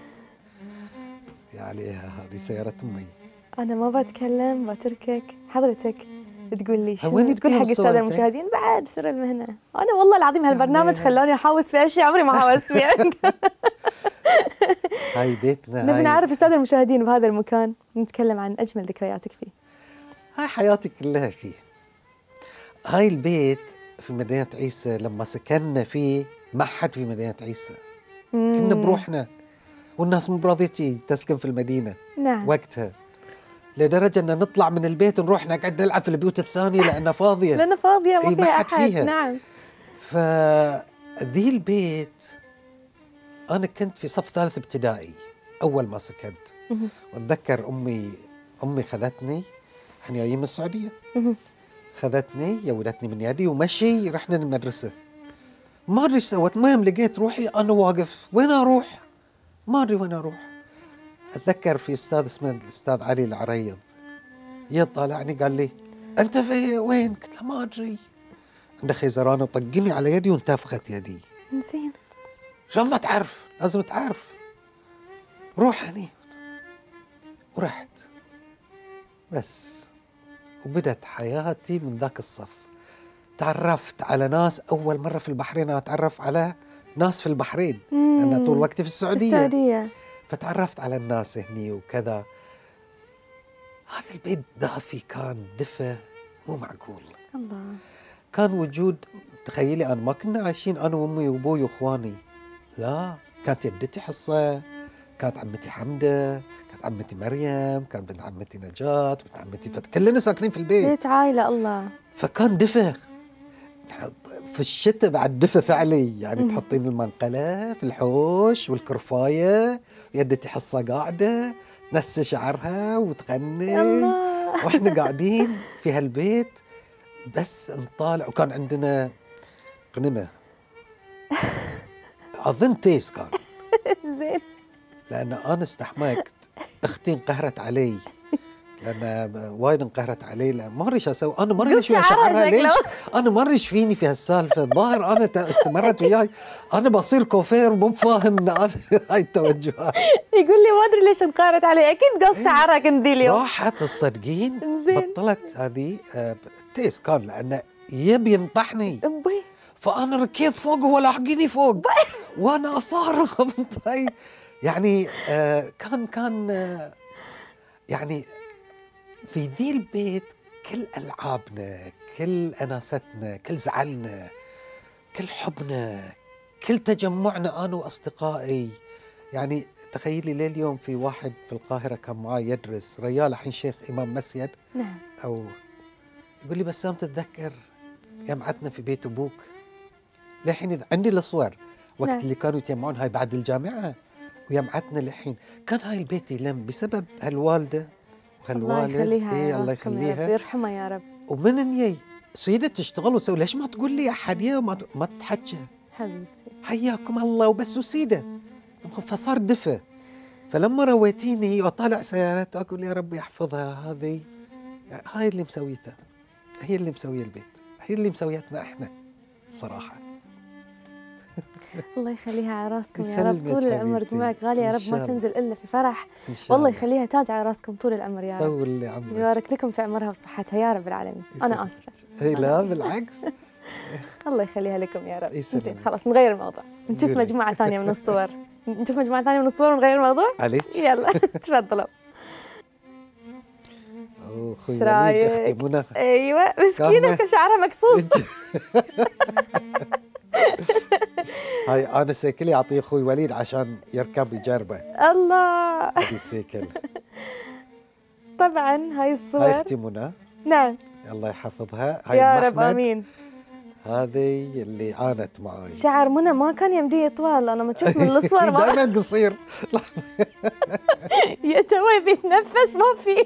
يا عليها، هذه سيارة امي. أنا ما بتكلم، بتركك حضرتك تقول لي شنو، وين تقول حق بتجيب السادة صورتك؟ المشاهدين بعد سر المهنة. أنا والله العظيم هالبرنامج يعني- خلوني أحاوس في أشياء عمري ما حاوست فيها. هاي بيتنا. نبي هاي, نعرف السادة المشاهدين بهذا المكان، نتكلم عن أجمل ذكرياتك فيه. هاي حياتي كلها فيه. هاي البيت في مدينة عيسى لما سكننا فيه ما حد في مدينة عيسى. كنا بروحنا، والناس مو براضية تسكن في المدينة. نعم. وقتها لدرجة أن نطلع من البيت نروح نقعد نلعب في البيوت الثانية لأنها فاضية. لأنه فاضية ما إي، ما فيها حد أحد. فيها. نعم. فذي البيت أنا كنت في صف ثالث ابتدائي أول ما سكنت. وأتذكر أمي أمي خذتني، احنا جايين من السعودية، خذتني يودتني من يدي ومشي، رحنا المدرسة. ما أدري ايش سوت، المهم لقيت روحي أنا واقف، وين أروح؟ ما أدري وين أروح. أتذكر في أستاذ اسمه الأستاذ علي العريض، يطالعني قال لي أنت في وين؟ قلت له ما أدري. عنده خيزران وطقني على يدي وانتفخت يدي. زين. شلون ما تعرف؟ لازم تعرف. روح هني. ورحت بس، وبدت حياتي من ذاك الصف. تعرفت على ناس أول مرة في البحرين. أنا أتعرف على ناس في البحرين لأن طول وقتي في السعودية. في السعودية. فتعرفت على الناس هني وكذا. هذا البيت دافي، كان دفى مو معقول. الله. كان وجود، تخيلي أنا ما كنا عايشين أنا وأمي وأبوي وإخواني، لا، كانت جدتي حصة، كانت عمتي حمدة، كانت عمتي مريم، كانت بنت عمتي نجاة، بنت عمتي فت، كلنا ساكنين في البيت. بيت عائلة. الله. فكان دفى. في الشتاء بعد دفى فعلي، يعني تحطين المنقلة في الحوش والكرفاية، ويدتي حصة قاعدة تنسى شعرها وتغني. الله. واحنا قاعدين في هالبيت بس نطالع. وكان عندنا قنمة أظن تيس كان. زين. لأن أنا استحمقت، أختي انقهرت علي لأن وايد انقهرت علي، لأن ما أدري ايش أسوي. أنا ما أدري ليش ويا شعرها، ليش أنا ما أدري ايش فيني في هالسالفة. الظاهر أنا استمرت وياي، أنا بصير كوفير مو فاهم إن أنا هاي التوجهات. يقول لي ما أدري ليش انقهرت علي، أكيد قص شعرها كنت ذي اليوم. راحت تصدقين، زين. بطلت هذه آه، تيس كان لأنه يبي ينطحني. أبوي. فأنا ركيت فوق وهو لاحقيني فوق وأنا أصارخ. طيب يعني آه كان كان آه يعني في ذي البيت كل ألعابنا، كل أناستنا، كل زعلنا، كل حبنا، كل تجمعنا أنا وأصدقائي. يعني تخيلي ليه اليوم في واحد في القاهرة كان معاي يدرس، ريال الحين شيخ إمام مسجد. نعم. أو يقول لي بسام تتذكر جمعتنا في بيت أبوك؟ لحين عندي الصور وقت نعم. اللي كانوا يتجمعون، هاي بعد الجامعة، ويمعتنا لحين. كان هاي البيت يلم بسبب هالوالدة وهالوالد. الله يخليها. إيه يا الله راسكم يا يخليها. رب، يرحمها يا رب. ومن نيي سيدة تشتغل وتسوي، ليش ما تقول لي أحد يا ما ما تتحكى؟ حبيبتي. حياكم الله وبس وسيدة. فصار دفى. فلما رويتيني وطالع سيارات أقول يا رب يحفظها، هذه هاي اللي مسويتها، هي اللي مسوية البيت، هي اللي مسويتنا احنا صراحة. الله يخليها على راسكم يا يسلمك رب، طول العمر حبيبتي. دموعك غالية يا إن رب، شاء ما الله. تنزل إلا في فرح. إن شاء والله الله. يخليها تاج على راسكم طول العمر يا رب. طول لي عمرك. يبارك لكم في عمرها وصحتها يا رب العالمين. أنا آسفة. اي لا بالعكس. الله يخليها لكم يا رب. يسلمك. زين خلاص نغير الموضوع، نشوف قولي. مجموعة ثانية من الصور. نشوف مجموعة ثانية من الصور ونغير الموضوع. عليك. يلا تفضلوا. اوه اخوي إيش وليد، رايك؟ اختي منى. ايوه مسكينة فاهمة؟ شعرها مقصوص. هاي انا سيكلي اعطيه اخوي وليد عشان يركب يجربه. الله. هذه السيكل. طبعا هاي هاي الصور. اختي منى. نعم. الله يحفظها. هاي يا أم رب أحمد. امين. هذه اللي عانت معاي. شعر منى ما كان يمديه طوال، انا ما تشوف من الصور ما دائما قصير. يا توي بيتنفس ما في.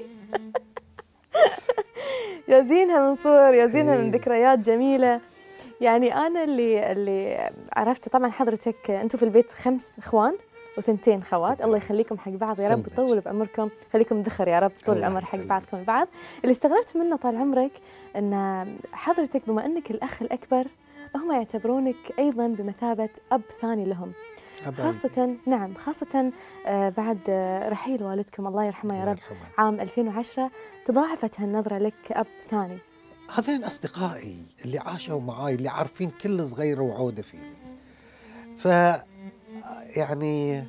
يا زينها من صور، يا زينها من ذكريات جميله. يعني انا اللي اللي عرفت طبعا حضرتك انتم في البيت خمس اخوان وثنتين خوات، الله يخليكم حق بعض يا رب، سلمك. يطول بعمركم، خليكم ذخر يا رب طول الله العمر حق يسلمك. بعضكم البعض. اللي استغربت منه طال عمرك ان حضرتك بما انك الاخ الاكبر هم يعتبرونك ايضا بمثابه اب ثاني لهم، خاصة نعم خاصة آه بعد آه رحيل والدكم الله يرحمه يا الله رب يرحمه. عام ألفين وعشرة، تضاعفت هالنظرة لك كأب ثاني. هذين أصدقائي اللي عاشوا معاي، اللي عارفين كل صغيرة وعودة فيني. ف يعني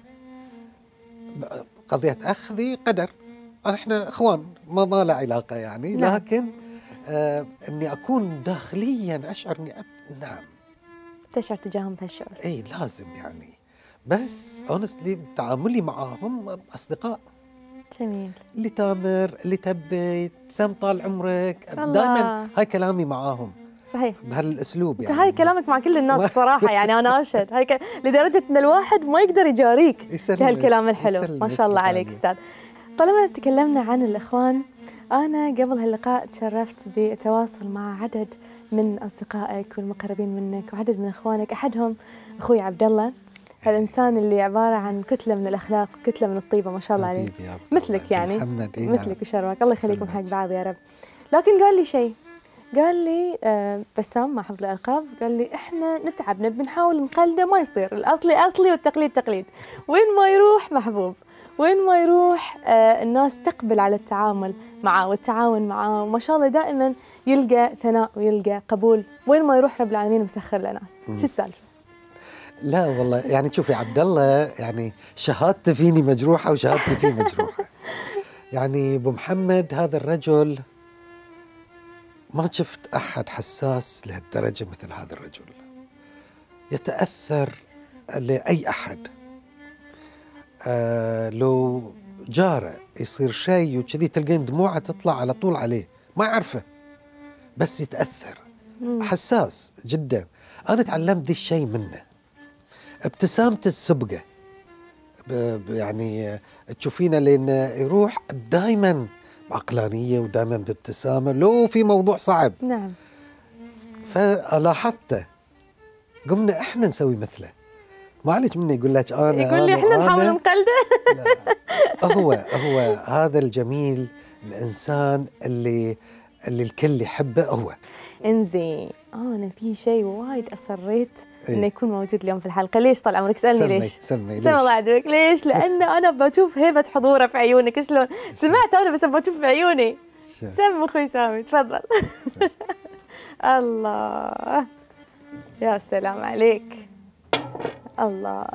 قضية أخذي قدر، احنا اخوان ما ما له علاقة يعني. نعم. لكن آه اني اكون داخليا اشعر اني أب نعم تشعر تجاههم بهالشعور. اي لازم يعني. بس اونستلي تعاملي معاهم اصدقاء. جميل. اللي تامر، اللي تبي سام طال عمرك، الله. دائما هاي كلامي معاهم صحيح. بهالاسلوب انت يعني. هاي كلامك مع كل الناس بصراحة، يعني أنا أشهد هاي ك... لدرجة أن الواحد ما يقدر يجاريك يسلمك. في هالكلام الحلو. يسلمك. ما شاء الله عليك شكراً. أستاذ. طالما تكلمنا عن الإخوان، أنا قبل هاللقاء تشرفت بالتواصل مع عدد من أصدقائك والمقربين منك وعدد من إخوانك، أحدهم أخوي عبد الله، هالإنسان اللي عبارة عن كتلة من الأخلاق وكتلة من الطيبة ما شاء الله عليه، حبيبي يا عبد الله. مثلك يعني محمد إيه مثلك نعم. وشرفك، الله يخليكم حق سلمك. بعض يا رب. لكن قال لي شيء، قال لي آه بسام مع حفظ الألقاب، قال لي إحنا نتعب نبي نحاول نقلده ما يصير، الأصلي أصلي والتقليد تقليد، وين ما يروح محبوب، وين ما يروح آه الناس تقبل على التعامل معه والتعاون معه، وما شاء الله دائما يلقى ثناء ويلقى قبول، وين ما يروح رب العالمين مسخر له ناس. شو السالفة؟ لا والله يعني شوفي عبد الله، يعني شهادته فيني مجروحة وشهادتي فيه مجروحة. يعني أبو محمد هذا الرجل ما شفت أحد حساس لهالدرجة مثل هذا الرجل. يتأثر لأي أحد. آه لو جاره يصير شيء وكذي تلقين دموعه تطلع على طول عليه، ما يعرفه بس يتأثر. حساس جدا. أنا تعلمت ذي الشيء منه. ابتسامته السبقة يعني تشوفينه لأن يروح دائما بعقلانية ودائما بابتسامة لو في موضوع صعب. نعم. فلاحظته، قمنا احنا نسوي مثله. معلش مني يقول لك انا يقول لي أنا احنا نحاول أنا. نقلده. لا. هو هو هذا الجميل الانسان اللي اللي الكل يحبه هو. انزين انا في شيء وايد اصريت إيه؟ انه يكون موجود اليوم في الحلقه. ليش طال عمرك؟ سالني سمي ليش. سمي سمي الله يعذبك. ليش؟ لان انا بشوف هيبه حضوره في عيونك. شلون سمعت انا بس بشوف في عيوني. سم اخوي سامي تفضل. الله يا سلام عليك. الله.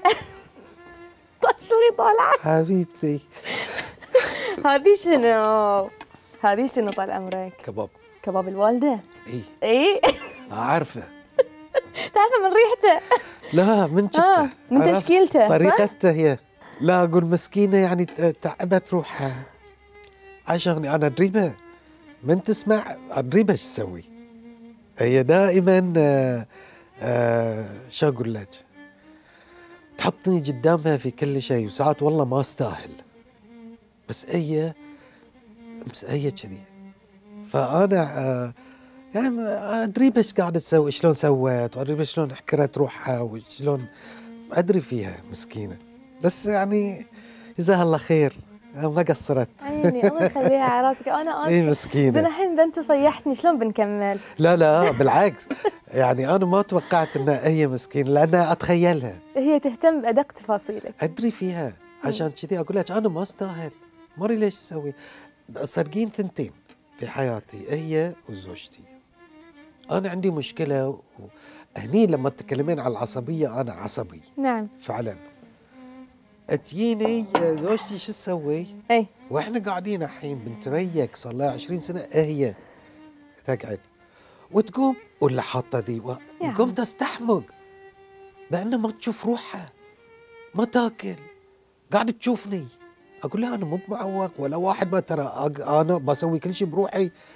شلوني طالعه حبيبتي. هذه شنو؟ هذه شنو طال عمرك؟ كباب. كباب الوالده. اي اي عارفه. تعرفه من ريحته. لا من شفته. آه من عرفت تشكيلته. طريقته هي. لا اقول مسكينه يعني تعبت روحها عشان انا ادريبها من تسمع ادريبها ايش تسوي. هي دائما آه آه شو اقول لك، تحطني قدامها في كل شيء، وساعات والله ما استاهل بس هي بس هي كذي. فانا آه يعني ادري ايش قاعده تسوي، شلون سوت، وادري شلون حكرت روحها وشلون ادري فيها مسكينه. بس يعني جزاها الله خير ما قصرت. عيني الله يخليها على راسك. انا اسفه. اي مسكينه. زين الحين اذا انت صيحتني شلون بنكمل؟ لا لا بالعكس، يعني انا ما توقعت انها هي مسكينه لانها اتخيلها. هي تهتم بادق تفاصيلك. ادري فيها عشان كذي اقول لك انا ما استاهل، ما ادري ليش اسوي. صادقين ثنتين في حياتي، هي وزوجتي. انا عندي مشكله هني لما تتكلمين عن العصبيه، انا عصبي نعم فعلا. تجيني زوجتي شو تسوي؟ اي واحنا قاعدين الحين بنتريق صار لها عشرين سنه، هي تقعد وتقوم ولا حاطه ذي تقوم تستحمق لانه ما تشوف روحها، ما تاكل، قاعده تشوفني. اقول لها انا مو معوق ولا واحد، ما ترى انا بسوي كل شيء بروحي.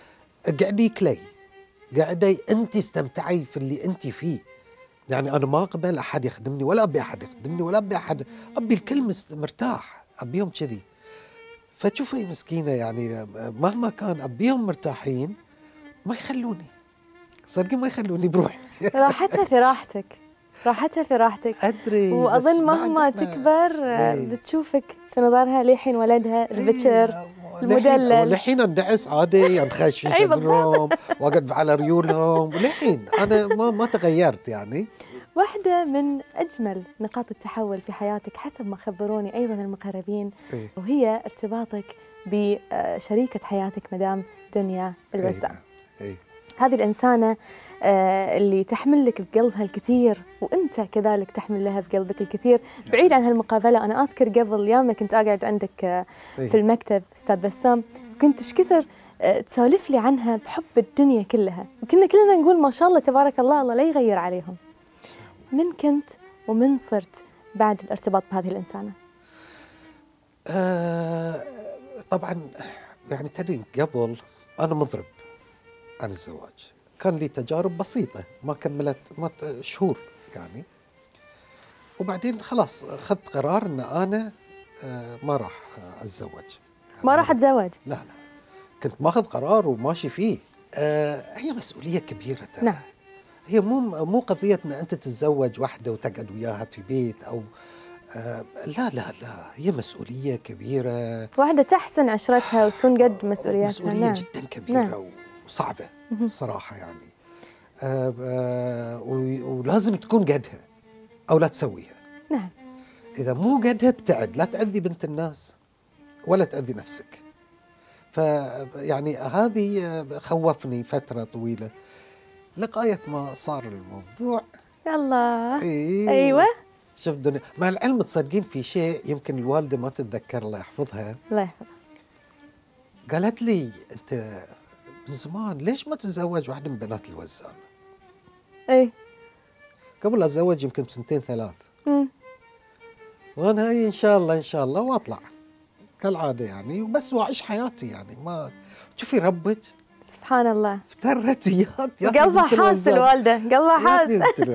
اقعدي كلي، قاعدي انت استمتعي في اللي انت فيه. يعني انا ما اقبل احد يخدمني، ولا ابي احد يخدمني، ولا ابي احد، ابي الكل مرتاح، ابيهم كذي. فتشوفي مسكينه يعني مهما كان ابيهم مرتاحين ما يخلوني، صدقي ما يخلوني بروحي. راحتها في راحتك، راحتها في راحتك. ادري، واظن مهما تكبر ايه. بتشوفك في نظرها للحين ولدها البكر ايه. المدلل. ولحين اندعس عادي، انخش في صدرهم واقعد على ريولهم، ولحين انا ما ما تغيرت يعني. واحدة من أجمل نقاط التحول في حياتك حسب ما خبروني أيضا المقربين، إيه؟ وهي ارتباطك بشريكة حياتك مدام دنيا الوزان. إيه؟ إيه؟ هذه الإنسانة اللي تحمل لك بقلبها الكثير، وأنت كذلك تحمل لها بقلبك الكثير. بعيد عن هالمقابلة، أنا أذكر قبل يوم كنت أقعد عندك في المكتب أستاذ بسام، كنت إيش كثر تسولف لي عنها بحب الدنيا كلها، وكنا كلنا نقول ما شاء الله تبارك الله، الله لا يغير عليهم. من كنت ومن صرت بعد الارتباط بهذه الإنسانة؟ آه طبعا يعني تدري قبل أنا مضرب عن الزواج، كان لي تجارب بسيطة ما كملت ما شهور يعني، وبعدين خلاص أخذت قرار أن أنا آه ما راح أتزوج يعني. ما راح أتزوج؟ لا لا، كنت ماخذ قرار وماشي فيه. آه هي مسؤولية كبيرة ترى. نعم. هي مو مو قضية أن أنت تتزوج واحدة وتقعد وياها في بيت أو آه لا لا لا، هي مسؤولية كبيرة، واحدة تحسن عشرتها وتكون قد مسؤولياتها. مسؤولية نعم. جدا كبيرة. نعم. وصعبة صراحة يعني. آه آه ولازم تكون قدها أو لا تسويها. نعم. إذا مو قدها ابتعد، لا تأذي بنت الناس ولا تأذي نفسك. فيعني هذه خوفني فترة طويلة لغاية ما صار الموضوع. يلا. إيه. أيوة. شوف دنيا، مع العلم تصدقين في شيء يمكن الوالدة ما تتذكر، الله يحفظها. الله يحفظها. قالت لي أنت من زمان ليش ما تتزوج واحدة من بنات الوزان؟ إيه. قبل أتزوج يمكن بسنتين ثلاث. امم. وأنا هاي إن شاء الله إن شاء الله وأطلع كالعادة يعني، وبس وأعيش حياتي يعني. ما تشوفي ربك سبحان الله، افترت وياك قلبها حاس الوالدة، قلبها حاس.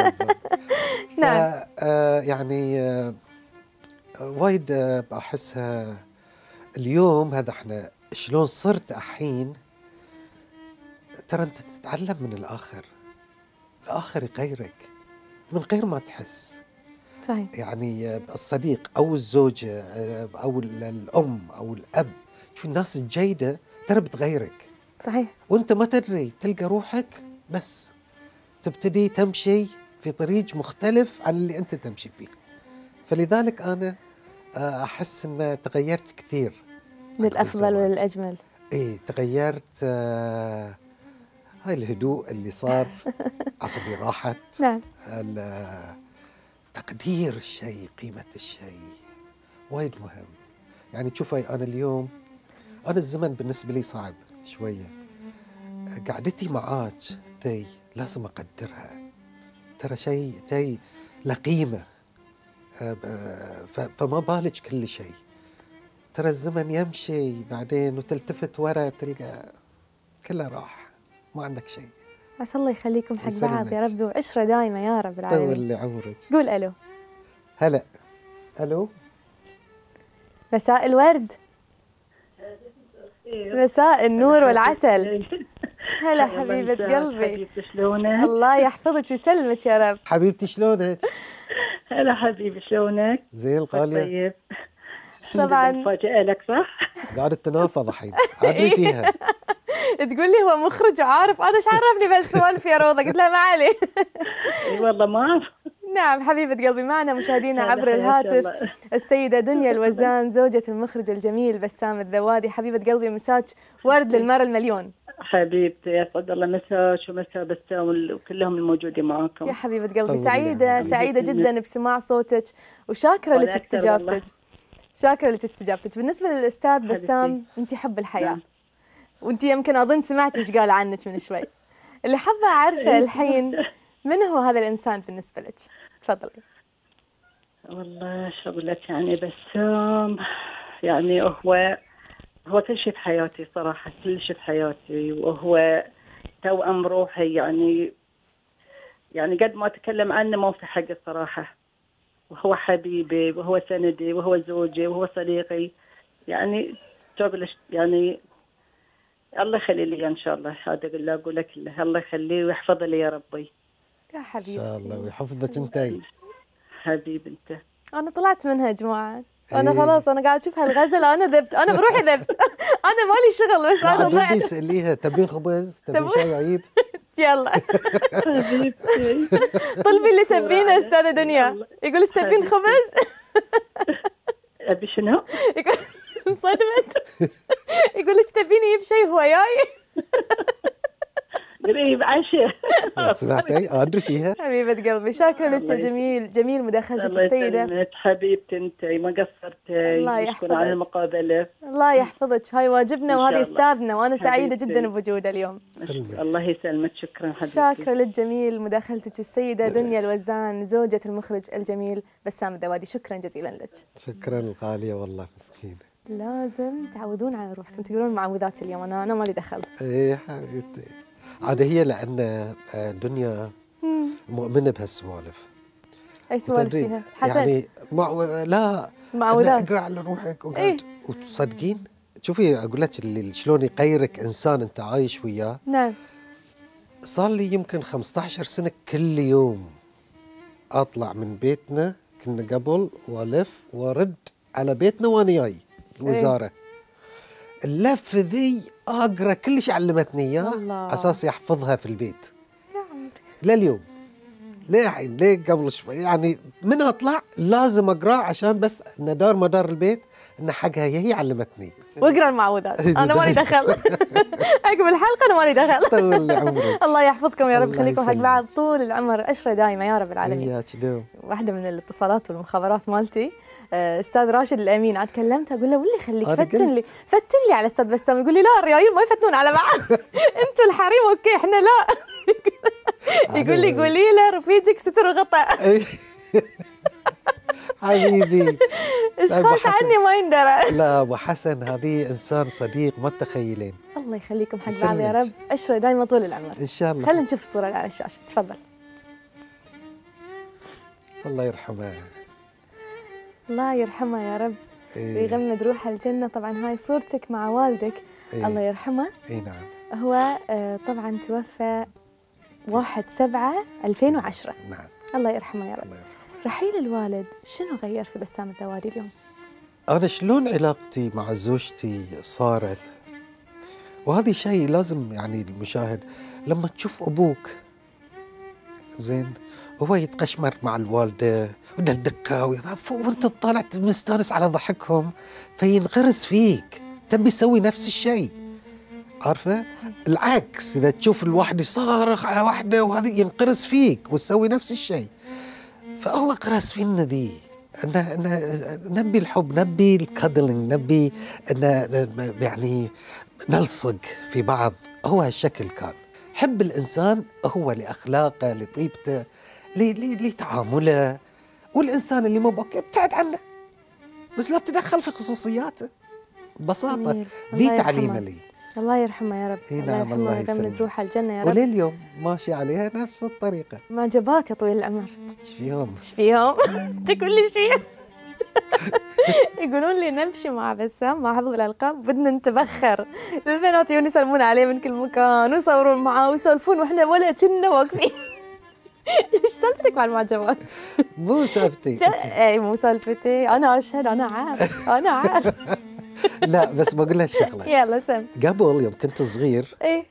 نعم. آه يعني آه وايد آه بحسها اليوم هذا. احنا شلون صرت الحين، ترى انت تتعلم من الآخر، الآخر يغيرك من غير ما تحس. صحيح. يعني الصديق أو الزوجة أو الأم أو الأب، شوف الناس الجيدة ترى بتغيرك. صحيح. وانت ما تدري، تلقى روحك بس تبتدي تمشي في طريق مختلف عن اللي انت تمشي فيه. فلذلك انا احس ان تغيرت كثير للافضل وللاجمل. ايه تغيرت. آه هاي الهدوء اللي صار، عصبي راحت. نعم. تقدير الشيء، قيمة الشيء وايد مهم. يعني تشوفي انا اليوم، انا الزمن بالنسبة لي صعب شوية، قعدتي معاك ذي لازم أقدرها، ترى شيء شيء له قيمة. فما بالك كل شيء، ترى الزمن يمشي بعدين وتلتفت ورا تلقى كله راح، ما عندك شيء. عسى الله يخليكم حق بعض يا ربي، وعشرة دايمة يا رب العالمين. طول لي عمرك. قول ألو. هلا. ألو. مساء الورد. مساء النور والعسل. هلا حبيبة قلبي. حبيبتي شلونك؟ الله يحفظك ويسلمك يا رب. حبيبتي شلونك؟ هلا حبيبي شلونك؟ زي القالية. طيب. طبعا مفاجأة لك صح؟ قاعدة تنافض الحين، عادي فيها. تقول لي هو مخرج وعارف، انا ايش عرفني بس سوالف يا روضة؟ قلت لها ما عليه. اي والله ما اعرف. نعم حبيبة قلبي، معنا مشاهدينا عبر الهاتف السيدة دنيا الوزان، زوجة المخرج الجميل بسام الذوادي. حبيبة قلبي، مساك ورد للمرة المليون. حبيبتي يسعد الله مساك ومسا بسام وكلهم الموجودين معاكم. يا حبيبة قلبي، سعيدة سعيدة جدا بسماع صوتك، وشاكرة لك استجابتك. شاكرة لك استجابتك. بالنسبة للأستاذ بسام، أنت حب الحياة. نعم. وأنت يمكن أظن سمعتي إيش قال عنك من شوي. اللي حابة أعرفه الحين، من هو هذا الإنسان بالنسبة لك؟ تفضلي. والله شو أقول لك، يعني بسام يعني هو هو كل شيء في حياتي صراحة، كل شيء في حياتي، وهو توأم روحي يعني. يعني قد ما أتكلم عنه ما في حق الصراحة. وهو حبيبي وهو سندي وهو زوجي وهو صديقي يعني. يعني الله يخلي لي إن شاء الله، هذا اللي أقول لك له، الله يخليه ويحفظه لي يا ربي. يا حبيبتي إن شاء الله ويحفظك أنتي حبيب أنت. أنا طلعت منها يا جماعة، أنا إيه. خلاص أنا قاعد أشوف هالغزلة أنا ذبت، أنا بروحي ذبت. أنا مالي شغل بس أنا ضعت. ضعت. سأليها تبين خبز تبين شاي عيب. يلا حبيبتي طلبي اللي تبينه استاذة دنيا. يقول ايش تبين خبز؟ أبي شنو؟ يقول انصدمت. يقول ايش تبيني يجيب شيء هو جاي؟ قريب عشاء. سمعتي؟ أدري فيها. حبيبة قلبي، شاكرة لك يا جميل، جميل مداخلتك السيدة. الله يسلمك حبيبتي انتي، ما قصرتي. الله نشكر يحفظك. على المقابلة. الله يحفظك، هاي واجبنا إن شاء وهذا الله. استاذنا، وانا سعيدة حبيبتي. جدا بوجوده اليوم. الله يسلمك، شكرا حبيبتي. شاكرة لك جميل مداخلتك السيدة دنيا الوزان، زوجة المخرج الجميل بسام الدوادي، شكرا جزيلا لك. شكرا الغالية والله مسكينة. لازم تعودون على روحكم، تقولون معوذات اليوم، انا انا مالي دخل. ايه حبيبتي، عاد هي لأن دنيا مؤمنة بهالسوالف. اي سوالف وتدري فيها حسن يعني مع... لا معوذات. اقرا على روحك وقعد إيه؟ وتصدقين. شوفي اقول لك اللي شلون يغيرك انسان انت عايش وياه. نعم. صار لي يمكن خمسة عشر سنة كل يوم اطلع من بيتنا، كنا قبل والف وارد على بيتنا وانا جاي الوزارة. إيه؟ اللفة ذي اقرا كل شيء علمتني اياه على اساس يحفظها في البيت. يا عمري لليوم للحين ليه قبل شوي يعني من اطلع لازم اقرا عشان بس ندار مدار البيت ان حقها هي علمتني. واقرا المعوذات، انا مالي دخل. عقب الحلقه انا مالي دخل. طول لي عمرك. الله يحفظكم يا رب، الله خليكم حق يسلمك. بعض طول العمر، عشره دايمه يا رب العالمين. وياك دوم. واحده من الاتصالات والمخابرات مالتي آه، استاذ راشد الامين، عاد كلمته اقول له واللي خليك أنا فتن قلت. لي فتن لي على استاذ بسام، يقول لي لا الريايل ما يفتنون على بعض. انتوا الحريم اوكي احنا لا. يقول لي قولي له رفيجك ستر وغطاء. حبيبي ايش أبو خاش حسن. عني ما يندرى. لا ابو حسن هذه انسان صديق ما تتخيلين. الله يخليكم حق يسلمك. بعض يا رب، عشره دايما طول العمر. ان شاء الله. خلينا نشوف الصوره اللي على الشاشه، تفضل. الله يرحمه. الله يرحمه يا رب إيه. ويغمد روحه الجنة. طبعا هاي صورتك مع والدك. إيه. الله يرحمه. اي نعم. هو آه، طبعا توفى واحد سبعة ألفين وعشرة. نعم. الله يرحمه يا رب. الله يرحمه. رحيل الوالد شنو غير في بسام الدوادي اليوم؟ انا شلون علاقتي مع زوجتي صارت، وهذا شيء لازم يعني المشاهد لما تشوف ابوك زين هو يتقشمر مع الوالده ودقدقه ويضعف وانت تطالع مستانس على ضحكهم فينغرس فيك تبي تسوي نفس الشيء. عارفه؟ العكس اذا تشوف الواحد يصارخ على واحده وهذه ينقرس فيك وتسوي نفس الشيء. فهو قرس فينا ذي ان ان نبي الحب، نبي الكادلينج، نبي ان يعني نلصق في بعض. هو هالشكل كان حب الانسان، هو لاخلاقه لطيبته لتعامله، والانسان اللي مو اوكي ابتعد عنه بس لا تدخل في خصوصياته ببساطه. ذي تعليمه لي. الله يرحمه يا رب. إيه الله نعم، يرحمه الله ويغمد يسلمك. روحه الجنة يا رب. ولليوم ماشي عليها نفس الطريقه. معجبات يا طويل العمر. ايش فيهم؟ ايش فيهم؟ تقول لي ايش فيهم؟ يقولون لي نمشي مع بسام مع حفظ الالقاب بدنا نتبخر، البنات يجون يسلمون عليه من كل مكان ويصورون معاه ويسولفون واحنا ولا كنا واقفين. ايش سالفتك مع المعجبات؟ مو سالفتي. اي مو سالفتي، انا اشهد، انا عارف انا عارف. لا بس بقول لها شغله. يلا سم. قبل يوم كنت صغير ايه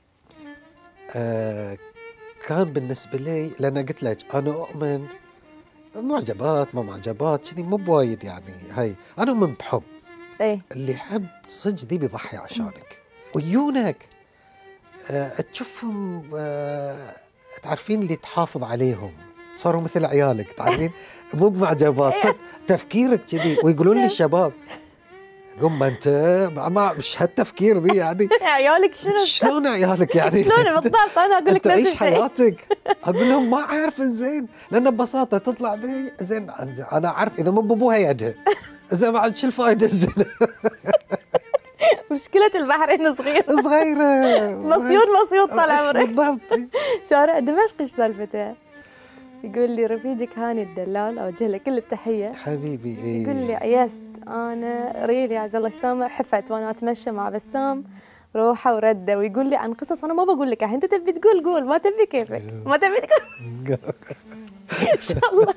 آه كان بالنسبه لي، لان قلت لك انا اؤمن معجبات ما معجبات كذي مو بوايد يعني. هاي انا اؤمن بحب. ايه اللي يحب صدق ذي بيضحي عشانك ويونك. آه تشوفهم آه تعرفين اللي تحافظ عليهم صاروا مثل عيالك، تعرفين مو بمعجبات صدق تفكيرك كذي. ويقولون لي الشباب قم انت ما مش هالتفكير ذي يعني. عيالك شنو؟ شلون عيالك يعني؟ شلون بالضبط؟ انا اقول لك نفس تعيش الشيء. حياتك. اقول لهم ما اعرف زين، لان ببساطه تطلع لي زين انا اعرف اذا مو بابوها يدها زين بعد شو الفائده زين. مشكلة البحرين صغير صغيرة مصيود مصيود طال عمرك. بالضبط. شارع دمشق ايش سالفته؟ يقول لي رفيجك هاني الدلال، اوجه له كل التحيه. حبيبي ايه يقول لي عيست انا ريلي عز الله السامع حفت وانا اتمشى مع بسام روحه ورده، ويقول لي عن قصص انا ما بقول لك، انت تبي تقول قول، ما تبي كيفك، ما تبي تقول ان شاء الله.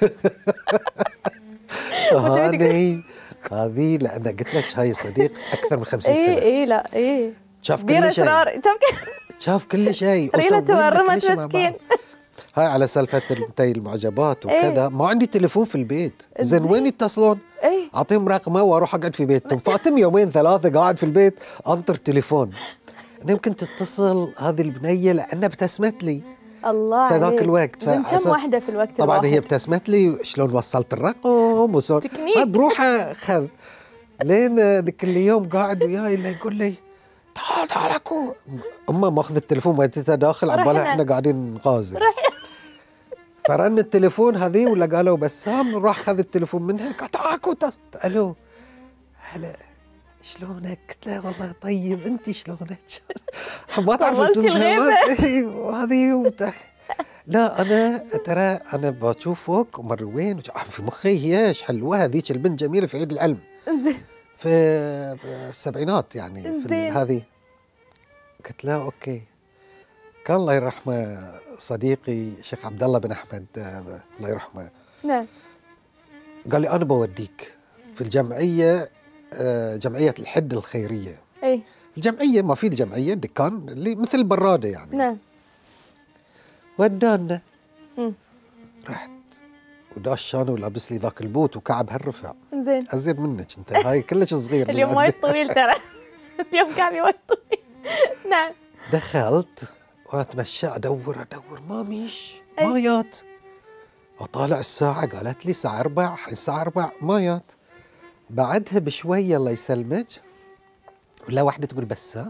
هذه هذه لأن قلت لك هاي صديق أكثر من خمسين سنة. اي اي لا اي شاف بير كل شيء، اسرار، شاف شاف كل شيء. ريلة تورمت مسكين. هاي على سالفة انتي المعجبات وكذا. ما عندي تليفون في البيت، زين وين يتصلون؟ اي أعطيهم رقمه وأروح أقعد في بيتهم. فأتم يومين ثلاثة قاعد في البيت أنطر تليفون. أنا يمكن تتصل هذه البنية لأنها ابتسمت لي الله في ذاك الوقت. من كم واحدة في الوقت طبعا الواحد؟ هي ابتسمت لي شلون وصلت الرقم وشلون تكنيك. بروحه خذ. لين ذيك اليوم قاعد وياي اللي يقول لي تعال تعال اكو امه ماخذ التليفون مالتها داخل عبالها احنا قاعدين نغازل. فرن التليفون هذه ولا قالوا بسام، راح خذ التليفون منها قال تعال اكو الو هلا شلونك؟ قلت له والله طيب انت شلونك؟ ما تعرف اسمها هذه. لا انا ترى انا بشوفك مر وين في مخي هي حلوه هذيك البنت جميله في عيد العلم زين في السبعينات يعني في هذه. قلت له اوكي. كان الله يرحمه صديقي شيخ عبد الله بن احمد الله يرحمه. نعم. قال لي انا بوديك في الجمعيه جمعيه الحد الخيريه. اي الجمعيه ما في الجمعيه دكان اللي مثل البراده يعني. نعم. ودانا. رحت وداش انا ولابس لي ذاك البوت وكعب هالرفع. زين. ازيد منك انت، هاي كلش صغير. اليوم وايد طويل ترى. اليوم كعبي وايد طويل. نعم. دخلت واتمشى ادور ادور ما ميش مايات. اطالع الساعه قالت لي الساعه أربعة، الساعه أربعة مايات. بعدها بشويه الله يسلمك ولا واحده تقول بسام،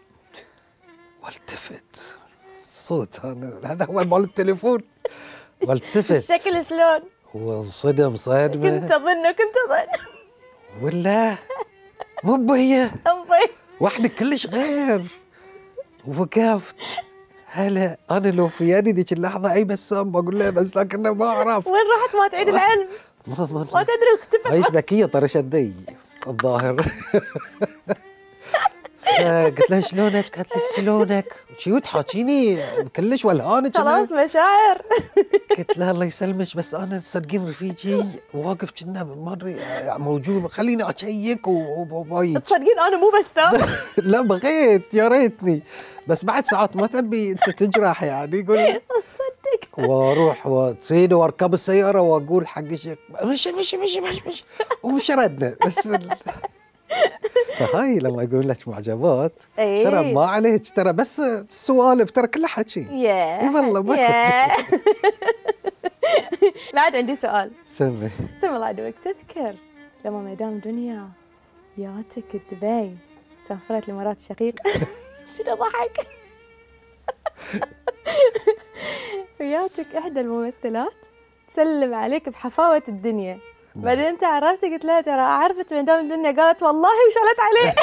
والتفت الصوت هذا هو مال التليفون. والتفت الشكل شلون؟ وانصدم صدمه. كنت اظنه كنت اظن ولا مو بهي امي واحده كلش غير. وقفت هلا انا لو في يدي ذيك اللحظه اي بسام بقول لها بس لكنه ما اعرف وين راحت ما تعيد العلم. ما ما, ما تدري اختفت. هايش ذكيه طرش الدي الظاهر. قلت لها شلونك؟ قالت لي شلونك؟ شو تحاكيني كلش ولهانك؟ خلاص مشاعر. قلت لها الله يسلمك بس انا تصدقين رفيجي واقف كنا ما ادري موجود خليني اشيك وبايك. تصدقين انا مو بسام؟ لا بغيت يا ريتني بس بعد ساعات ما تبي انت تجرح يعني. يقول صدق واروح وتصيد واركب السياره واقول حق الشيخ مشي مشي مشي مشي مشي ومش ردنا بس. فهاي لما يقول لك معجبات ايه. ترى ما عليك، ترى بس سوالف، ترى كلها حكي. ياه اي والله ما بعد عندي سؤال. سمي سمي الله عدوك. تذكر لما مدام دنيا ياتك دبي سافرت الامارات الشقيقة؟ سيدة ضحك. وياتك احدى الممثلات تسلم عليك بحفاوة الدنيا. بعدين انت عرفت قلت لها ترى اعرفك مدام دنيا، قالت والله وشالت عليه.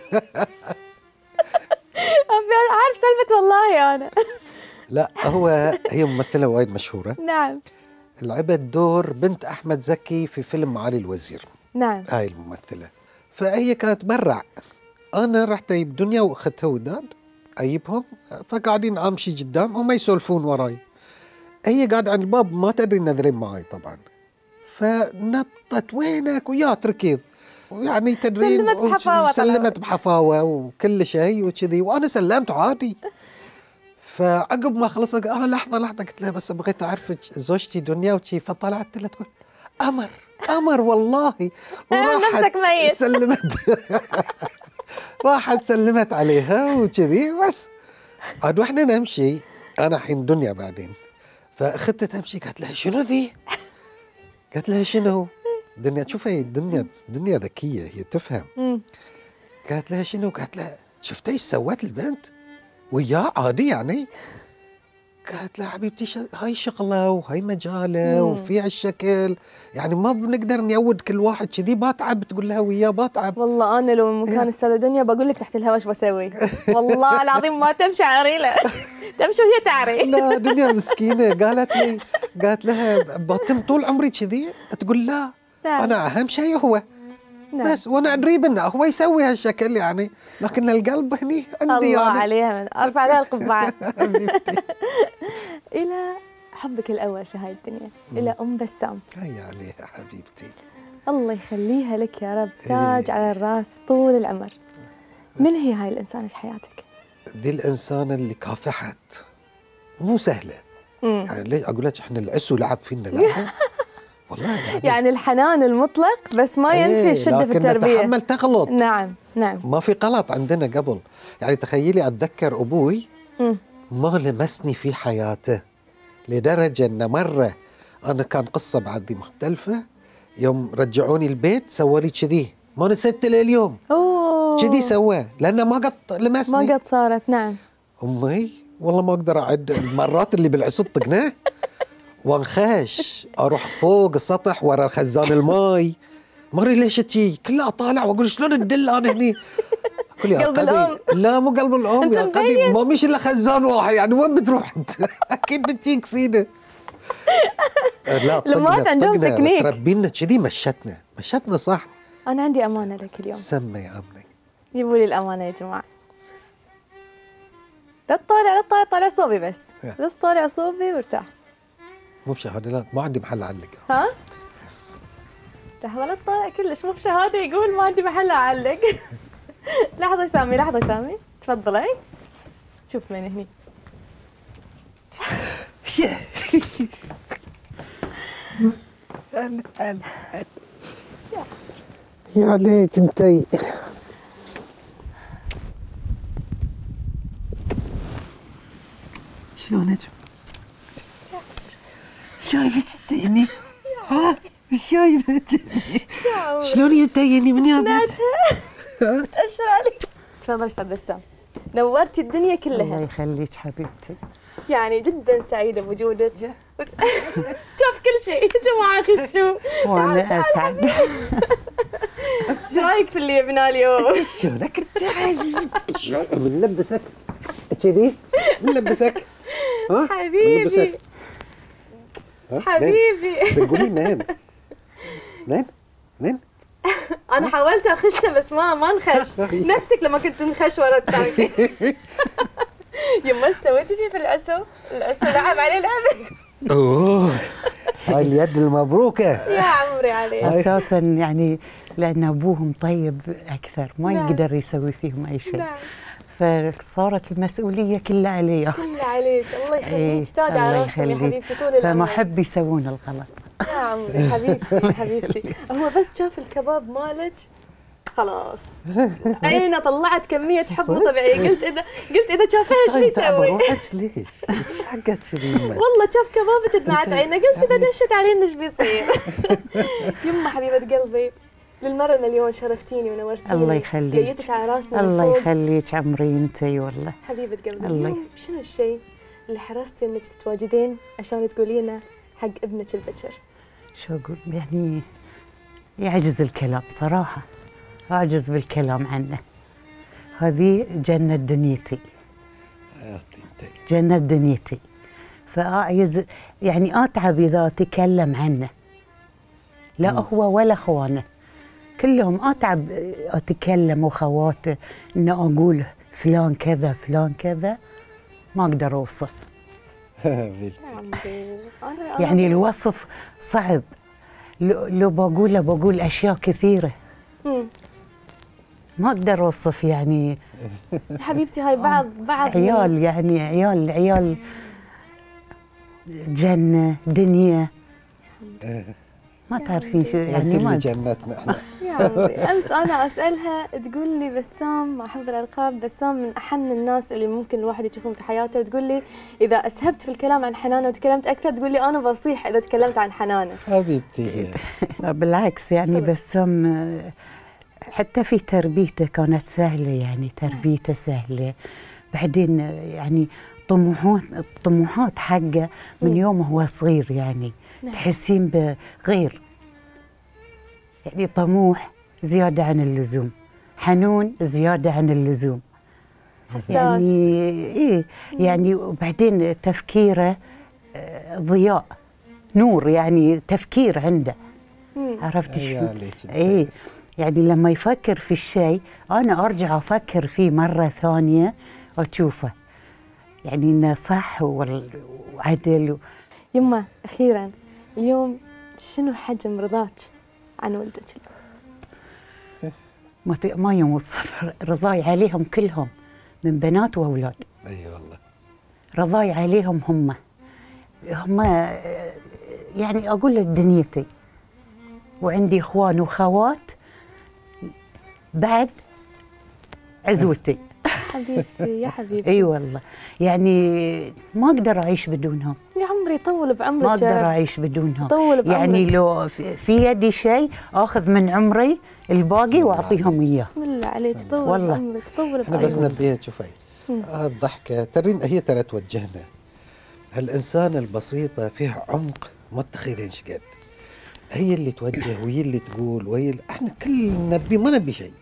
عارف سالفة والله انا. لا هو هي ممثلة وايد مشهورة. نعم. لعبت دور بنت احمد زكي في فيلم معالي الوزير. نعم. هاي الممثلة. فهي كانت برع. انا رحت اجيب دنيا واختها وداد اجيبهم، فقاعدين امشي قدام هم يسولفون وراي. هي قاعدة عند الباب ما تدري نذرين معي طبعا. فنطت وينك ويا تركيض ويعني تدرين سلمت بحفاوة. سلمت بحفاوة وكل شيء وكذي وانا سلمت عادي. فعقب ما خلصت اه لحظة لحظة قلت لها بس بغيت اعرفك زوجتي دنيا وشي. فطلعت لها تقول امر امر والله. نفسك ميت. سلمت راحت سلمت عليها وكذي بس. عاد واحنا نمشي انا الحين دنيا بعدين فاخذتها تمشي قالت لها شنو ذي؟ قالت لها شنو؟ دنيا تشوف هي الدنيا دنيا ذكية هي تفهم. قالت لها شنو؟ قالت لها شفت ايش سوت البنت؟ وياه عادي يعني؟ قالت لها حبيبتي ش... هاي شغله وهاي مجاله وفي هالشكل، يعني ما بنقدر نيود كل واحد كذي. بتعب تقول لها وياه بتعب. والله انا لو من مكان استاذه دنيا بقول لك تحت الهواء ايش بسوي. والله العظيم ما تمشي عريله تمشي وهي تعري. لا دنيا مسكينه قالت لي، قالت لها بتم طول عمري كذي؟ تقول لا نعم. انا اهم شيء هو نعم. بس، وانا ادري انه هو يسوي هالشكل يعني، لكن القلب هني عندي. الله يعني عليها، ارفع لها القبعه. الى حبك الاول في هاي الدنيا، الى ام بسام. هيا عليها حبيبتي. الله يخليها لك يا رب، تاج إيه. على الراس طول العمر. من هي هاي الانسانه في حياتك؟ دي الانسانه اللي كافحت، مو سهله. مم. يعني ليش اقول لك احنا العسو لعب فينا لعبه والله يعني, يعني الحنان المطلق بس ما ينفي إيه، الشده في لكن التربيه. نتحمل تغلط. نعم نعم. ما في غلط عندنا قبل. يعني تخيلي اتذكر ابوي مم. ما لمسني في حياته، لدرجه ان مره انا كان قصه بعد مختلفه، يوم رجعوني البيت سوى لي كذي، ما نسيت له اليوم. اوه كذي سوى لانه ما قد لمسني. ما قد صارت. نعم. امي والله ما اقدر اعد المرات اللي بالعسو طقناه وانخش اروح فوق السطح ورا خزان الماي، ما ادري ليش تجي كلها طالع واقول شلون الدل انا هني. قل يا قلب قبي الأم. لا مو قلب الام أنت يا قبي، ما مش الا خزان واحد، يعني وين بتروح انت؟ اكيد بتجيك سيده. لا لمات عندهم تكنيك. تربينا كذي، مشتنا مشتنا صح. انا عندي امانه لك اليوم. سمي يا عمي. جيبوا لي الامانه يا جماعه. لا تطالع لا تطالع طالع صوبي بس، بس طالع صوبي وارتاح. مو بشهاده، لا ما عندي محل اعلق. ها؟ لحظه لا تطالع كلش، مو بشهاده يقول ما عندي محل اعلق. لحظه سامي، لحظه سامي، تفضلي. شوف من هني. هلا هلا يا عليك انتي. شلونك؟ شايفة تتيني؟ ها؟ شايفة تتيني؟ شلون يتيني من يابك؟ تأشر علي. تفضل استاذ بسام، نورتي الدنيا كلها. الله يخليك حبيبتي. يعني جدا سعيدة بوجودك. شوف كل شيء يا جماعة، خشوا. وانا اسعد. ايش رايك في اللي جبناه اليوم؟ شلونك انت حبيبتي؟ شلون بنلبسك كذي؟ بنلبسك ها؟ حبيبي حبيبي. بتقولي منين؟ منين؟ منين؟ انا حاولت اخشه بس ما ما انخش. نفسك لما كنت تنخش ورا التانك. يما ايش سويتي فيه في العسو؟ العسو لعب عليه لعبه. اوه هاي اليد المبروكه يا عمري عليك. اساسا يعني لان ابوهم طيب اكثر، ما نعم. يقدر يسوي فيهم اي شيء. نعم. فصارت المسؤوليه كلها عليه. كلها عليك. الله يخليك، تاج على راسهم يا حبيبتي طول العمر. فما حب يسوون الغلط. يا عمري حبيبتي حبيبتي. هو بس شاف الكباب مالك خلاص عينه طلعت كميه حب مو طبيعيه. قلت اذا قلت اذا شافها ايش بيسوي؟ روحك ليش؟ ايش حقك كذي؟ والله شاف كبابك دمعت عينه، قلت اذا دشت علينا ايش بيصير؟ يما حبيبه قلبي، للمره المليون شرفتيني ونورتيني. الله يخليك. جيتك على راسنا. الله يخليك عمري انتي والله. حبيبه قلبي. الله. اليوم شنو الشيء اللي حرصتي انك تتواجدين عشان تقولينه حق ابنك البكر؟ شو اقول يعني يعجز الكلام صراحه، اعجز بالكلام عنه. هذه جنة دنيتي، جنة دنيتي. فاعجز يعني اتعب اذا اتكلم عنه. لا هو ولا اخوانه كلهم اتعب اتكلم، وخواته انه اقول فلان كذا فلان كذا، ما اقدر اوصف. يعني الوصف صعب. لو بقوله بقول اشياء كثيره ما اقدر اوصف. يعني حبيبتي هاي بعض بعض عيال، يعني عيال عيال جنة دنيا، ما تعرفين شو يعني. ما جنتنا احنا يا عمري. امس انا اسالها تقول لي بسام، مع حفظ الالقاب، بسام من احن الناس اللي ممكن الواحد يشوفهم في حياته. وتقول لي اذا اسهبت في الكلام عن حنانه وتكلمت اكثر، تقول لي انا بصيح اذا تكلمت عن حنانه. حبيبتي بالعكس يعني بسام حتى في تربيته كانت سهله، يعني تربيته سهله. بعدين يعني طموحات الطموحات حقه من يوم هو صغير، يعني نعم. تحسين بغير، يعني طموح زيادة عن اللزوم، حنون زيادة عن اللزوم، حساس. يعني إيه يعني وبعدين تفكيره آه، ضياء نور، يعني تفكير عنده. مم. عرفتي شو؟ عيالي جدا. إيه يعني لما يفكر في الشيء أنا أرجع أفكر فيه مرة ثانية وأشوفه يعني إنه صح وال- وعدل و... يما أخيرا اليوم شنو حجم رضاك عن ولدك؟ ما ت- ما يوصف رضاي عليهم كلهم من بنات وأولاد، اي أيوة والله. رضاي عليهم هم هم آه، يعني أقول لك دنيتي، وعندي إخوان وخوات بعد عزوتي. حبيبتي يا حبيبتي. اي والله، يعني ما اقدر اعيش بدونهم، يا عمري طول بعمرك. ما يا اقدر رب. اعيش بدونهم. طول بعمرك. يعني لو في في يدي شيء اخذ من عمري الباقي الله واعطيهم عليك. اياه. بسم الله عليك، طول والله. بعمرك، طول احنا بس بعمرك. نبيها شوفي مم. آه الضحكه ترين هي ترى توجهنا. هالانسان البسيطه فيها عمق ما تتخيلين ايش قد. هي اللي توجه وهي اللي تقول وهي اللي احنا كل نبي ما نبي شيء،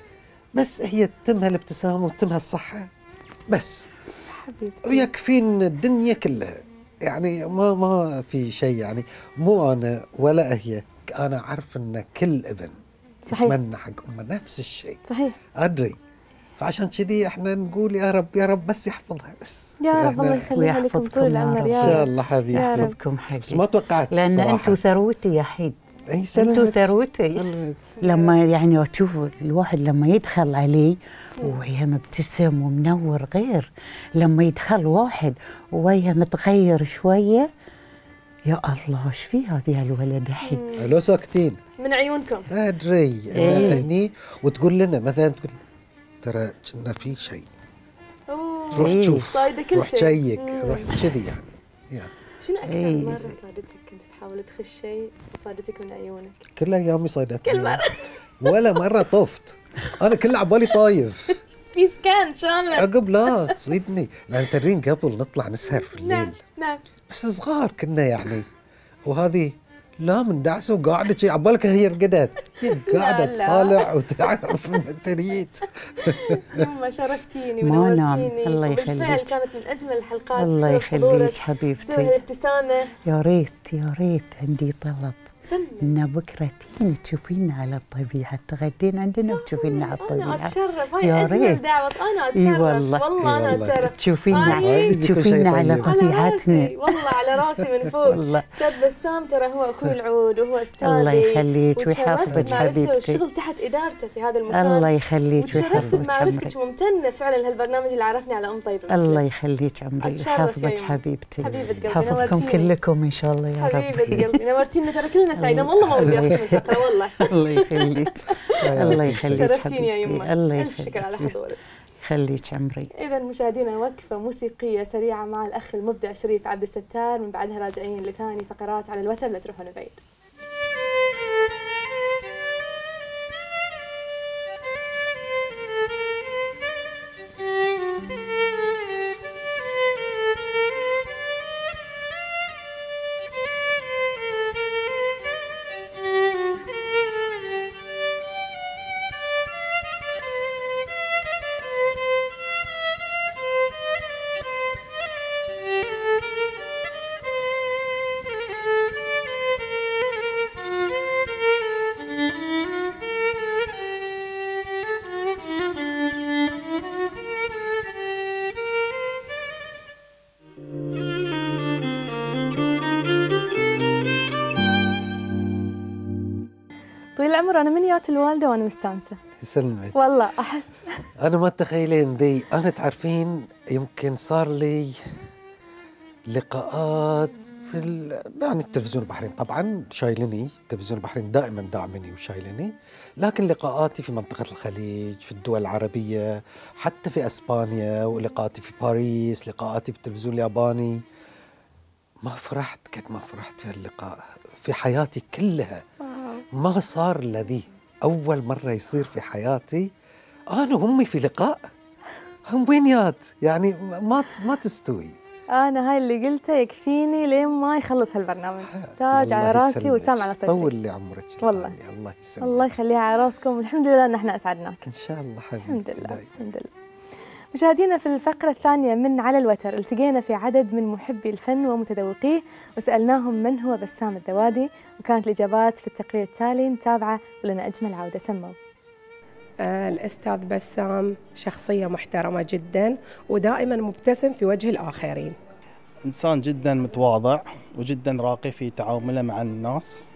بس هي تتمها الابتسامه وتتمها الصحه بس، حبيبتي. ويكفين الدنيا كلها. يعني ما ما في شيء، يعني مو انا ولا هي، انا عارف ان كل ابن صحيح. يتمنى حق امه نفس الشيء، صحيح. ادري. فعشان كذي احنا نقول يا رب يا رب بس يحفظها بس. يا رب إحنا- الله يخليها لكم ويحفظكم طول يا العمر رب. ان يا شاء رب. الله حبيبي. يا رب. يحفظكم حقيقي، بس ما توقعت لان صراحة. انتم ثروتي يا حيد، اي انتم سلمت ثروتي. سلمت. لما يعني اشوف الواحد لما يدخل علي وهي مبتسم ومنور، غير لما يدخل واحد وهي متغير شويه، يا الله ايش في هذه الولد الحين. لو ساكتين من عيونكم. ادري إيه. إن هني وتقول لنا مثلا، تقول ترى كنا في شيء، أوه. تروح إيه. تشوف، صايدة كل روح شيء. تشيك، مم. روح كذي يعني. يعني شنو أكثر إيه. مرة صادتك كنت تحاول تخش شيء وصادتك من عيونك؟ كل ايامي صيدتني، كل مره ولا مره طفت. انا كل عبالي طايف في سكان شامل. عقب لا تصيدني، لان ترين قبل نطلع نسهر في الليل نعم نعم. بس صغار كنا يعني، وهذه لا من دعسه وقاعده شي عبالك هي رقدت، هي قاعده لا لا. تطالع وتعرف المتريت. يما شرفتيني ما نعم. ونورتيني. الله وبالفعل يخليك. كانت من أجمل الحلقات الله بسبب يخليك حضورك، بسبب حبيبتي. هالابتسامة. يا ريت يا ريت عندي طلب، سمي. ان بكره تيجي تشوفينا على الطبيعه، تغدين عندنا وتشوفينا على أنا الطبيعه. أتشرف، هاي يا أجمل ريت. دعوة. أنا إي أتشرف والله. والله أنا إي والله. أتشرف. تشوفينا آه. تشوفينا على طيب. على طبيعتنا. راسي والله، على راسي من فوق. والله. أستاذ بسام ترى هو أخوي العود وهو أستاذي. الله يخليك وتشرفت ويحفظك بمعرفته حبيبتي. والشغل تحت إدارته في هذا المكان. الله يخليك وتشرفت ويحفظك بمعرفتك، عمري. ممتنة فعلا لهالبرنامج اللي عرفني على أم طيبة. الله يخليك عمري أتشرف يا ويحفظك يما. حبيبتي. حبيبة قلبي، يحفظكم نورتيني. كلكم ان شاء الله يا رب. حبيبة قلبي نورتينا، ترى كلنا سعيدة والله، ما ودي أختم الفقرة والله. الله يخليك. الله يخليك شرفتيني يا حبيبتي. يما. الله ألف شكر على يخليك حضورك. يخليك عمري. إذا مشاهدينا وقفة موسيقية سريعة مع الأخ المبدع شريف عبد الستار، من بعدها راجعين لثاني فقرات على الوتر، لا تروحون بعيد. طويل العمر، أنا من يات الوالدة وأنا مستانسة يسلمك. والله. أحس انا ما تخيلين ذي، انا تعرفين يمكن صار لي لقاءات في ال... يعني التلفزيون البحرين طبعا شايلني، التلفزيون البحرين دائما داعمني وشايلني، لكن لقاءاتي في منطقة الخليج، في الدول العربية، حتى في اسبانيا، ولقاءاتي في باريس، لقاءاتي في التلفزيون الياباني، ما فرحت قد ما فرحت في اللقاء في حياتي كلها. ما صار الذي أول مرة يصير في حياتي أنا وأمي في لقاء. هم وينيات يعني ما ما تستوي. انا هاي اللي قلته يكفيني لين ما يخلص هالبرنامج. تاج على راسي وسام على صدري. طول لي عمرك والله الله يسلمك. الله يخليها على راسكم، والحمد لله ان احنا اسعدناك ان شاء الله حبيبتي. الحمد لله الحمد لله. مشاهدينا، في الفقرة الثانية من على الوتر التقينا في عدد من محبي الفن ومتذوقيه وسألناهم من هو بسام الذوادي، وكانت الإجابات في التقرير التالي. نتابعه ولنا أجمل عودة. سموا. آه الأستاذ بسام شخصية محترمة جدا ودائما مبتسم في وجه الآخرين. إنسان جدا متواضع وجدا راقي في تعامله مع الناس.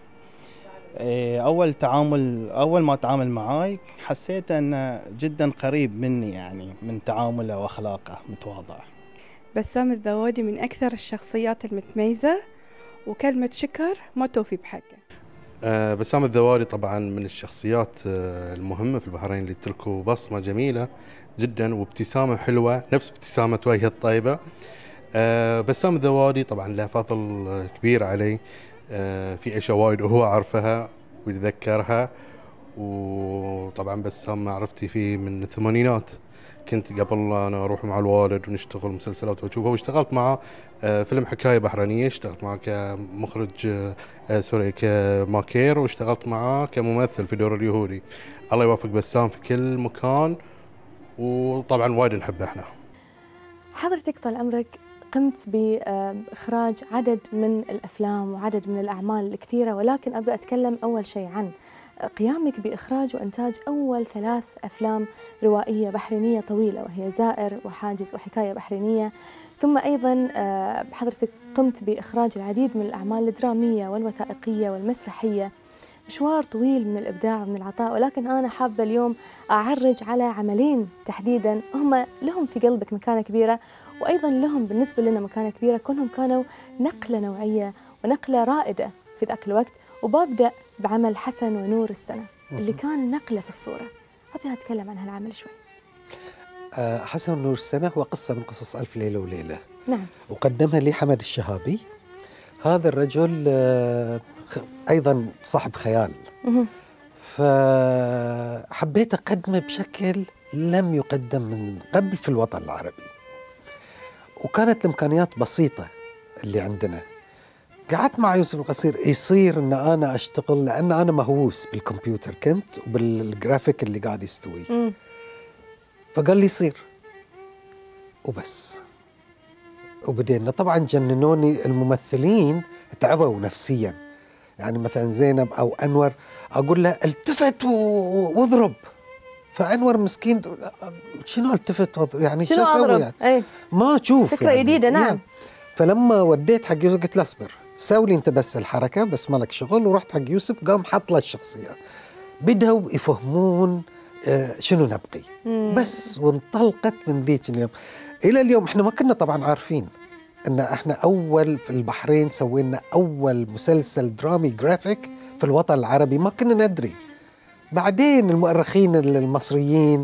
أول تعامل أول ما تعامل معاي حسيت أنه جدا قريب مني، يعني من تعامله وأخلاقه متواضع. بسام الذوادي من أكثر الشخصيات المتميزة، وكلمة شكر ما توفي بحقه. أه بسام الذوادي طبعا من الشخصيات المهمة في البحرين اللي تركوا بصمة جميلة جدا وابتسامة حلوة نفس ابتسامة وجهه الطيبة. أه بسام الذوادي طبعا له فضل كبير علي، أه في أشياء وايد وهو عارفها ويتذكرها. وطبعا بسام معرفتي فيه من الثمانينات، كنت قبل أنا أروح مع الوالد ونشتغل مسلسلات وأشوفه، واشتغلت معه فيلم حكاية بحرينية، اشتغلت معه كمخرج سوري كماكير، واشتغلت معه كممثل في دور اليهودي. الله يوفق بسام في كل مكان، وطبعا وايد نحبه احنا. حضرتك طال عمرك قمت بإخراج عدد من الأفلام وعدد من الأعمال الكثيرة، ولكن أبدأ أتكلم أول شيء عن قيامك بإخراج وإنتاج أول ثلاث أفلام روائية بحرينية طويلة، وهي زائر وحاجز وحكاية بحرينية. ثم أيضا حضرتك قمت بإخراج العديد من الأعمال الدرامية والوثائقية والمسرحية. مشوار طويل من الإبداع ومن العطاء، ولكن أنا حابة اليوم أعرج على عملين تحديدا هم لهم في قلبك مكانة كبيرة، وأيضا لهم بالنسبة لنا مكانة كبيرة، كونهم كانوا نقلة نوعية ونقلة رائدة في ذاك الوقت. وببدأ بعمل حسن ونور السنة اللي كان نقلة في الصورة. أبي أتكلم عن هالعمل شوي. أه حسن ونور السنة هو قصة من قصص ألف ليلة وليلة. نعم. وقدمها لي حمد الشهابي. هذا الرجل أه أيضا صاحب خيال، فحبيت أقدمه بشكل لم يقدم من قبل في الوطن العربي، وكانت الإمكانيات بسيطة اللي عندنا. قعدت مع يوسف القصير يصير أن أنا أشتغل، لأن أنا مهووس بالكمبيوتر كنت وبالجرافيك اللي قاعد يستوي. م. فقال لي يصير وبس. وبدينا طبعا جننوني الممثلين، تعبوا نفسيا. يعني مثلا زينب أو أنور أقول له التفت واضرب، فأنور مسكين شنو التفت واضرب يعني شو أسوي يعني؟ أي. ما تشوف فكرة يعني جديدة. نعم يعني. فلما وديت حق يوسف قلت له اصبر سوي لي انت بس الحركة بس مالك شغل، ورحت حق يوسف قام حط له الشخصية، بدأوا يفهمون آه شنو نبقي. مم. بس وانطلقت من ذيك اليوم إلى اليوم. احنا ما كنا طبعا عارفين ان احنا اول في البحرين سوينا اول مسلسل درامي جرافيك في الوطن العربي، ما كنا ندري. بعدين المؤرخين المصريين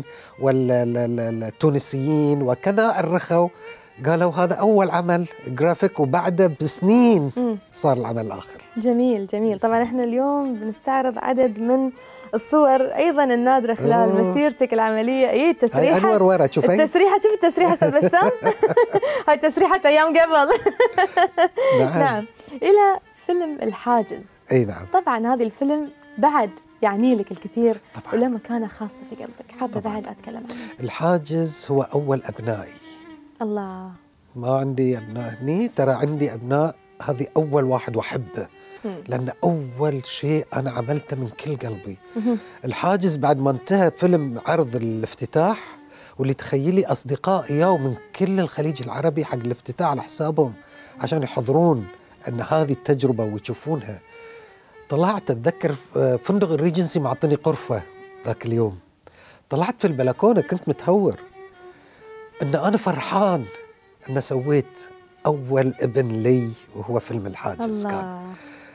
والتونسيين وكذا أرخوا قالوا هذا أول عمل جرافيك، وبعده بسنين صار العمل الآخر. جميل جميل. طبعا احنا اليوم بنستعرض عدد من الصور أيضا النادرة خلال أوه. مسيرتك العملية. اي التسريحة أنور ورا شوفي التسريحة، شوف التسريحة أستاذ بسام. هاي تسريحة أيام قبل. نعم. نعم. إلى فيلم الحاجز. أي نعم. طبعا هذا الفيلم بعد يعني لك الكثير طبعا. وله مكانة خاصة في قلبك، حابة بعد أتكلم عنه. الحاجز هو أول أبنائي. الله. ما عندي أبناء هني، ترى عندي أبناء، هذه أول واحد وأحبه لأن أول شيء أنا عملته من كل قلبي. الحاجز بعد ما انتهى فيلم عرض الافتتاح، واللي تخيلي أصدقائي يوم من كل الخليج العربي حق الافتتاح على حسابهم عشان يحضرون أن هذه التجربة ويشوفونها. طلعت أتذكر فندق الريجنسي معطني غرفة ذاك اليوم، طلعت في البلكونة كنت متهور أن أنا فرحان أن سويت أول ابن لي وهو فيلم الحاجز. الله. كان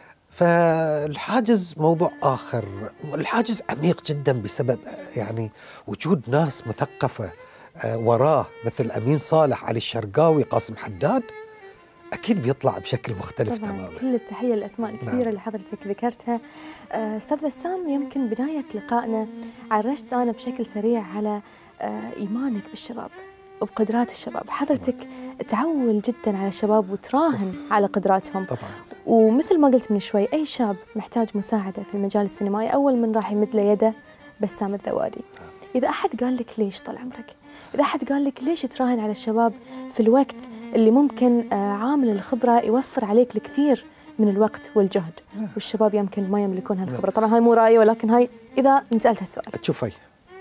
فالحاجز موضوع آخر. الحاجز عميق جدا بسبب يعني وجود ناس مثقفة وراه مثل أمين صالح، علي الشرقاوي، قاسم حداد. أكيد بيطلع بشكل مختلف طبعاً. تماماً. كل التحية للأسماء الكبيرة نعم. اللي حضرتك ذكرتها. أستاذ بسام، يمكن بداية لقائنا عرجت أنا بشكل سريع على إيمانك بالشباب، بقدرات الشباب. حضرتك تعول جدا على الشباب وتراهن على قدراتهم طبعا. ومثل ما قلت من شوي، أي شاب محتاج مساعدة في المجال السينمائي أول من راح يمد له يده بسام الذوادي. إذا أحد قال لك ليش طال عمرك، إذا أحد قال لك ليش تراهن على الشباب في الوقت اللي ممكن عامل الخبرة يوفر عليك الكثير من الوقت والجهد، والشباب يمكن ما يملكون هالخبرة. طبعا هاي مو رأيي، ولكن هاي إذا انسألت هالسؤال. شوفي،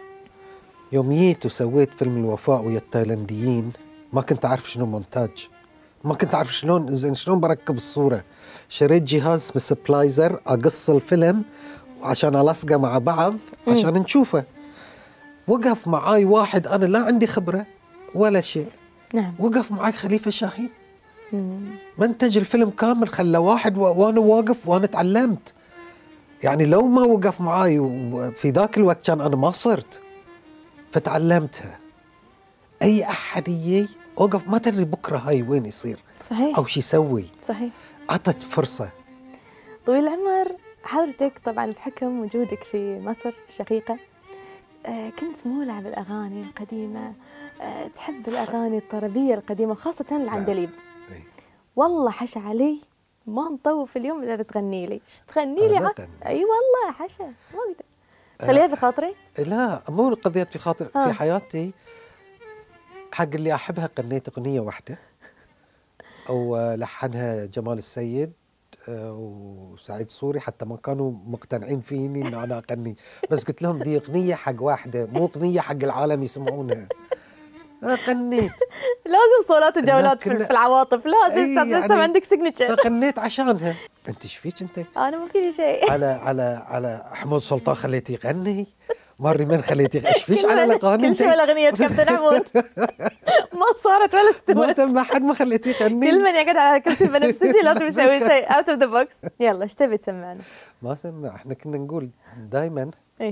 يوم جيت وسويت فيلم الوفاء ويا التايلنديين ما كنت أعرف شنو مونتاج، ما كنت أعرف شلون زين شلون بركب الصورة. شريت جهاز اسمه سبلايزر أقص الفيلم عشان ألصقه مع بعض عشان م. نشوفه. وقف معاي واحد أنا لا عندي خبرة ولا شيء. نعم. وقف معاي خليفة شاهين منتج الفيلم كامل، خلى واحد و... وأنا واقف وأنا تعلمت. يعني لو ما وقف معاي في ذاك الوقت كان أنا ما صرت، فتعلمتها. أي أحد يجي وقف ما تدري بكرة هاي وين يصير. صحيح. أو شي يسوي. صحيح. عطت فرصة. طويل العمر، حضرتك طبعا بحكم وجودك في مصر الشقيقة آه كنت مولع بالأغاني القديمة، آه تحب الأغاني الطربية القديمة خاصة العندليب. أي. والله حشا علي ما نطوف اليوم إلا تغني لي. تغني لي ع... أي والله حشا ما أقدر. خليها في خاطري؟ لا مو قضية في خاطر. آه. في حياتي حق اللي أحبها قنيت أغنية واحدة أو لحنها جمال السيد وسعيد سوري، حتى ما كانوا مقتنعين فيني إن أنا أغني، بس قلت لهم دي أغنية حق واحدة مو أغنية حق العالم يسمعونها. غنيت. لازم صولات وجولات في, في العواطف، لازم يعني لازم عندك سيجنتشر. فغنيت عشانها. أنت ايش فيك أنت؟ أنا ما فيني شيء. على على على حمود سلطان خليتي يغني، ماري من خليتي ايش فيش على الاغاني؟ كل شيء ولا اغنيه كابتن حمود ما صارت ولا استوت. ما حد ما خليتيه يغني. كل من يقعد على كرسي بنفسجي لازم يسوي شيء اوت اوف ذا بوكس. يلا ايش تبي تسمعنا؟ ما سمع، احنا كنا نقول دائما اي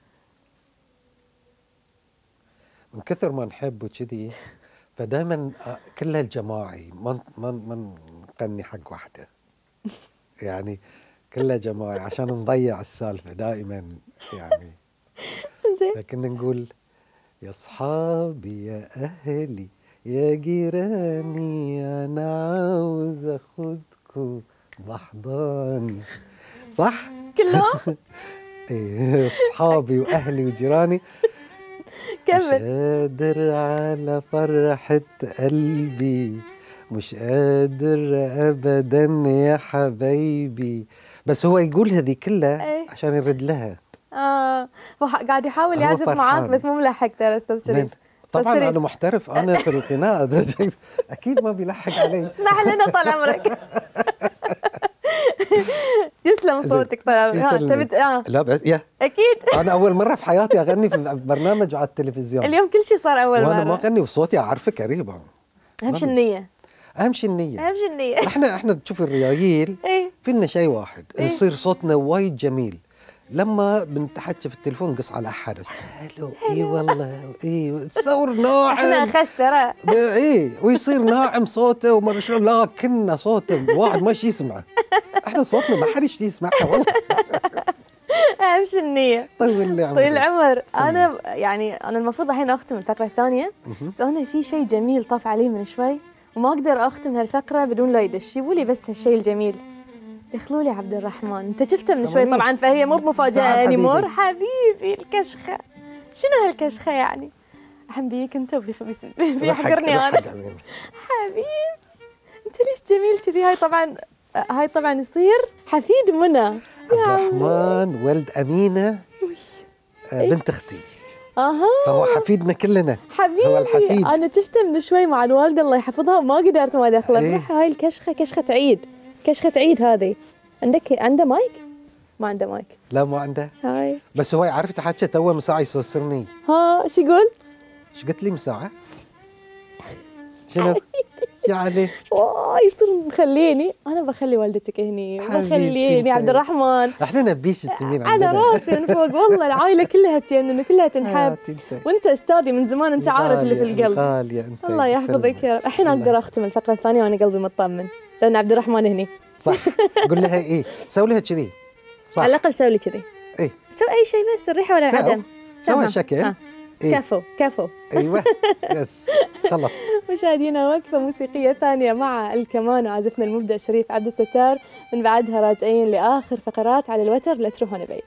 من كثر ما نحب وكذي، فدائما كلها الجماعي، ما ما ما نغني حق واحده يعني كلها جماعي عشان نضيع السالفه دائما يعني. لكن نقول يا اصحابي يا اهلي يا جيراني انا عاوز اخدكم بحضاني، صح؟ كلهم؟ ايه اصحابي واهلي وجيراني. كمل. مش قادر على فرحة قلبي، مش قادر ابدا يا حبايبي. بس هو يقول هذه كلها عشان يرد لها. اه هو قاعد يحاول يعزف معاك بس مو ملحق ترى استاذ شريف. طبعا انا محترف انا في الغناء اكيد ما بيلحق علي. اسمح لنا طال عمرك. يسلم صوتك طال عمرك. اه لا بس يا اكيد انا اول مره في حياتي اغني في برنامج على التلفزيون. اليوم كل شيء صار اول مره وانا ما اغني وصوتي اعرفه قريبا. اهم شيء النيه. اهم شيء النية. اهم شيء النية. احنا احنا تشوف الريايل فينا شيء واحد يصير صوتنا وايد جميل لما بنتحكى في التليفون قص على احد الو اي والله اي تصور ناعم احنا اخس ترى اي ويصير ناعم صوته وما شلون، لكن صوته واحد ما شي يسمعه. احنا صوتنا ما حد يشتي يسمعها والله. اهم شيء النية. طيب العمر طيب العمر انا يعني انا المفروض الحين اختم الفقره الثانيه، بس انا في شيء جميل طاف علي من شوي وما اقدر اختم هالفقره بدون لا يدش. جيبوا لي بس هالشيء الجميل. دخلوا لي عبد الرحمن، انت شفته من شوي طبعا فهي مو بمفاجاه انيمور. حبيبي الكشخه، شنو هالكشخه يعني؟ احن بيك انت وبيحقرني انا. حبيبي انت ليش جميل كذي؟ هاي طبعا هاي طبعا يصير حفيد منى عبد الرحمن ولد امينه بنت اختي. اها فهو حفيدنا كلنا. حبيبي هو الحفيد. انا شفته من شوي مع الوالده الله يحفظها وما قدرت ما ادخله. إيه؟ هاي الكشخه كشخه عيد، كشخه عيد هذه. عندك عنده مايك؟ ما عنده مايك. لا ما عنده. هاي بس هو عرفت حكى تو مساعة يسوسرني. ها شو يقول؟ شو قلت لي مساعة؟ شنو؟ يعني واو يصير مخليني انا بخلي والدتك هني وبخليني عبد الرحمن. احنا نبيش تمين عندنا على راسي من فوق والله. العائله كلها تينن كلها تنحب وانت استاذي من زمان، انت عارف اللي في القلب. انت الله يحفظك يا رب. الحين اقدر اختم الفقره الثانيه وانا قلبي مطمن لان عبد الرحمن هني. صح. قول لها ايه سوي لها كذي. صح على الاقل سوي لي كذي. ايه سوي اي شيء بس الريحه ولا العدم. سوي شكل. إيه؟ كفو كفو. ايوه يس خلص. مشاهدينا وقفة موسيقية ثانية مع الكمان وعازفنا المبدع شريف عبد الستار، من بعدها راجعين لآخر فقرات على الوتر، لا تروحون بعيد.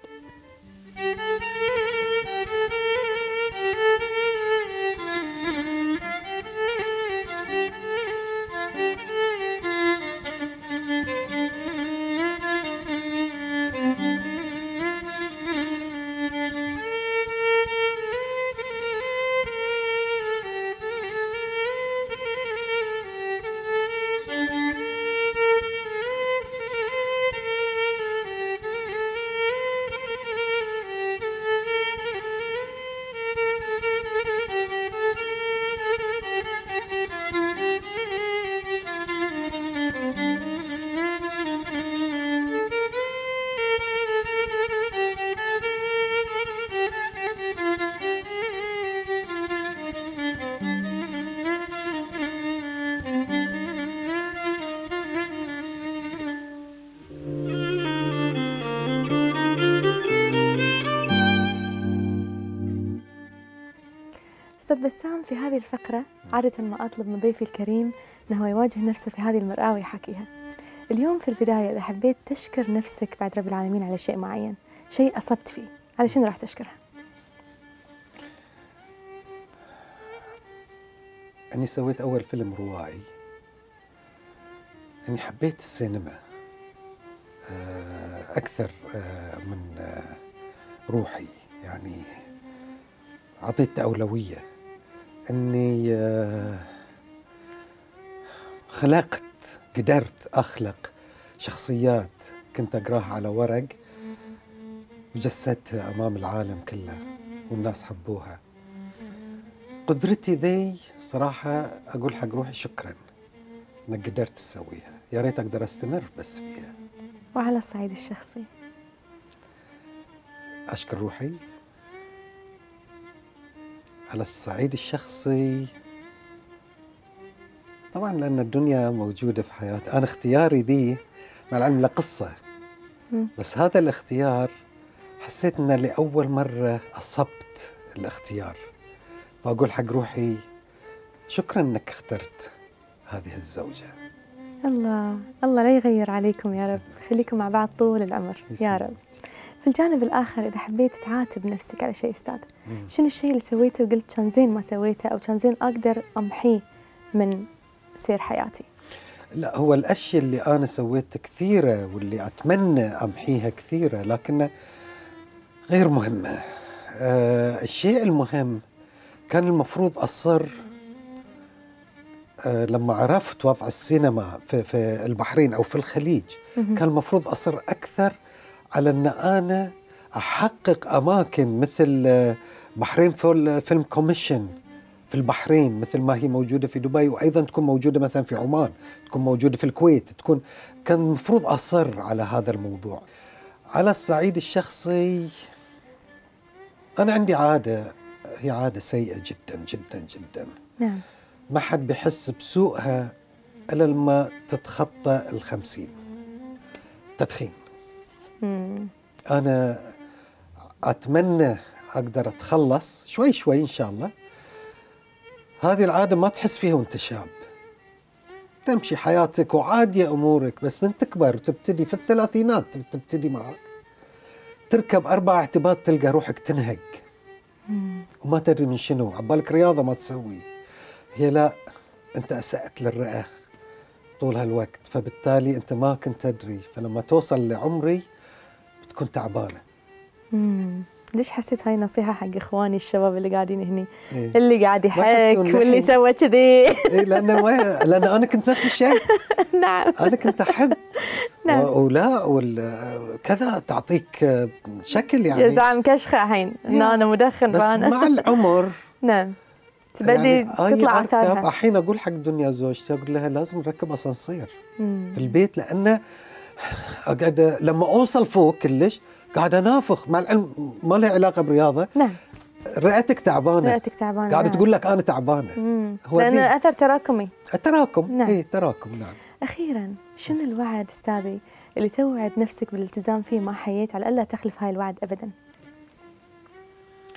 أستاذ بسام، في هذه الفقرة عادة ما أطلب من ضيفي الكريم أنه يواجه نفسه في هذه المرآة ويحكيها. اليوم في البداية إذا حبيت تشكر نفسك بعد رب العالمين على شيء معين، شيء أصبت فيه، على شنو راح تشكرها؟ أني سويت أول فيلم روائي، أني حبيت السينما أكثر من روحي، يعني أعطيت أولوية. أني خلقت قدرت أخلق شخصيات كنت أقراها على ورق وجسدتها أمام العالم كله والناس حبوها. قدرتي ذي صراحة أقول حق روحي شكراً أنك قدرت تسويها، يا ريت أقدر أستمر بس فيها. وعلى الصعيد الشخصي؟ أشكر روحي على الصعيد الشخصي طبعاً لأن الدنيا موجودة في حياتي. أنا اختياري ذي مع العلم لقصة، بس هذا الاختيار حسيت أن لأول مرة أصبت الاختيار، فأقول حق روحي شكراً أنك اخترت هذه الزوجة. الله الله لا يغير عليكم يا رب، خليكم مع بعض طول العمر يا رب. في الجانب الآخر إذا حبيت تعاتب نفسك على شيء أستاذ، شنو الشيء اللي سويته وقلت كان زين ما سويته، أو كان زين أقدر أمحيه من سير حياتي؟ لا، هو الأشياء اللي أنا سويتها كثيرة واللي أتمنى أمحيها كثيرة لكن غير مهمة. أه الشيء المهم كان المفروض أصر أه لما عرفت وضع السينما في, في البحرين أو في الخليج، كان المفروض أصر أكثر على أن أنا أحقق أماكن مثل بحرين فيلم كوميشن في البحرين مثل ما هي موجودة في دبي، وأيضا تكون موجودة مثلا في عمان، تكون موجودة في الكويت، تكون كان المفروض أصر على هذا الموضوع. على الصعيد الشخصي أنا عندي عادة، هي عادة سيئة جدا جدا جدا. نعم. ما حد بيحس بسوءها إلا لما تتخطى الخمسين. تدخين. مم. أنا أتمنى أقدر أتخلص شوي شوي إن شاء الله. هذه العادة ما تحس فيها وانت شاب، تمشي حياتك وعادية أمورك، بس من تكبر وتبتدي في الثلاثينات تبتدي معك تركب أربع اعتبات تلقى روحك تنهق وما تدري من شنو، عبالك رياضة ما تسوي، هي لا أنت أسأت للرئة طول هالوقت، فبالتالي أنت ما كنت تدري، فلما توصل لعمري بتكون تعبانة. مم. ليش حسيت هاي نصيحة حق إخواني الشباب اللي قاعدين هنا؟ إيه؟ اللي قاعد يحك واللي سوى كذي. إيه لأن لأن أنا كنت نفس الشيء. نعم. أنا كنت أحب. نعم. ولا وكذا تعطيك شكل يعني. يا زعم كشخة الحين إن أنا مدخن، بس فأنا مع العمر. نعم. تبدي يعني تطلع أثارها. الحين أقول حق الدنيا زوجتي أقول لها لازم نركب أسانسير في البيت، لأنه أقعد لما أوصل فوق كلش قاعد أنافخ، مع العلم ما له علاقة برياضة. نعم. رئتك تعبانة. رئتك تعبانة. قاعدة تقول لك أنا تعبانة. هو لأنه أثر تراكمي. التراكم. نعم. إيه تراكم. نعم. أخيرا شنو الوعد أستاذي اللي توعد نفسك بالالتزام فيه ما حييت على ألا تخلف هاي الوعد أبدا؟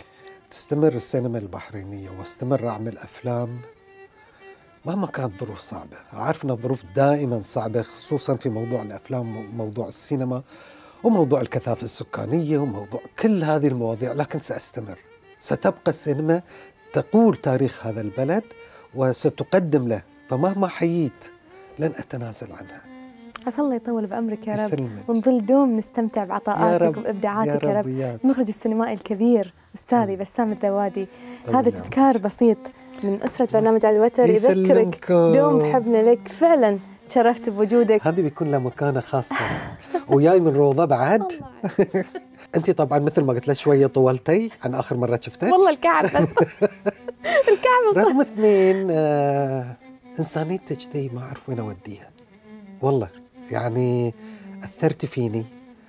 تستمر السينما البحرينية واستمر أعمل أفلام مهما كانت ظروف صعبة. عارف أن الظروف دائما صعبة، خصوصا في موضوع الأفلام وموضوع السينما وموضوع الكثافة السكانية وموضوع كل هذه المواضيع، لكن سأستمر. ستبقى السينما تقول تاريخ هذا البلد وستقدم له، فمهما حييت لن أتنازل عنها. عسى الله يطول بعمرك يا رب، يسلمك. ونظل دوم نستمتع بعطاءاتك وإبداعاتك يا رب. يا رب. المخرج السينمائي الكبير أستاذي بسام الذوادي، هذا تذكار بسيط من أسرة برنامج على الوتر يذكرك دوم بحبنا لك. فعلا تشرفت بوجودك. هذه بيكون لها مكانة خاصة. وياي من روضة بعد. أنت طبعا مثل ما قلت لك شوية طولتي عن آخر مرة شفتك. والله الكعب بس. الكعب رقم اثنين، آه إنسانيتك دي ما أعرف وين أوديها والله. يعني أثرت فيني،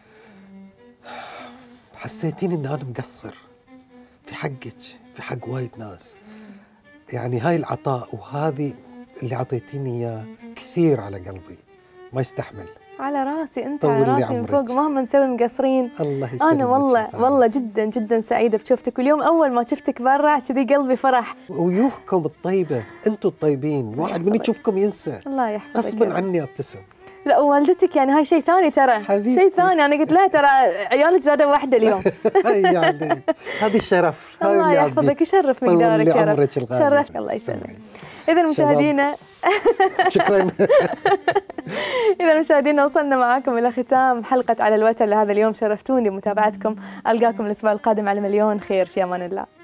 حسيتيني إن أنا مقصر في حقك، في حق وايد ناس. يعني هاي العطاء وهذه اللي عطيتيني إياه كثير على قلبي، ما يستحمل. على راسي انت، على راسي من فوق، مهما نسوي مقصرين. الله يسلمك. انا والله والله جدا جدا سعيده بشوفتك، واليوم اول ما شفتك برا كذي قلبي فرح. ويوهكم الطيبه، انتم الطيبين، واحد من يشوفكم ينسى. الله يحفظك. غصبا عني ابتسم. لا ووالدتك يعني هاي شيء ثاني ترى، حبيبتي. شيء ثاني. انا قلت لها ترى عيالك زادوا واحده اليوم. يعني هذا الشرف. الله يحفظك، يشرف مقدارك يا رب. شرفت. الله يسلمك. اذا مشاهدينا شكرا. إذا مشاهدينا وصلنا معاكم إلى ختام حلقة على الوتر لهذا اليوم. شرفتوني بمتابعتكم، ألقاكم الأسبوع القادم على مليون خير. في أمان الله.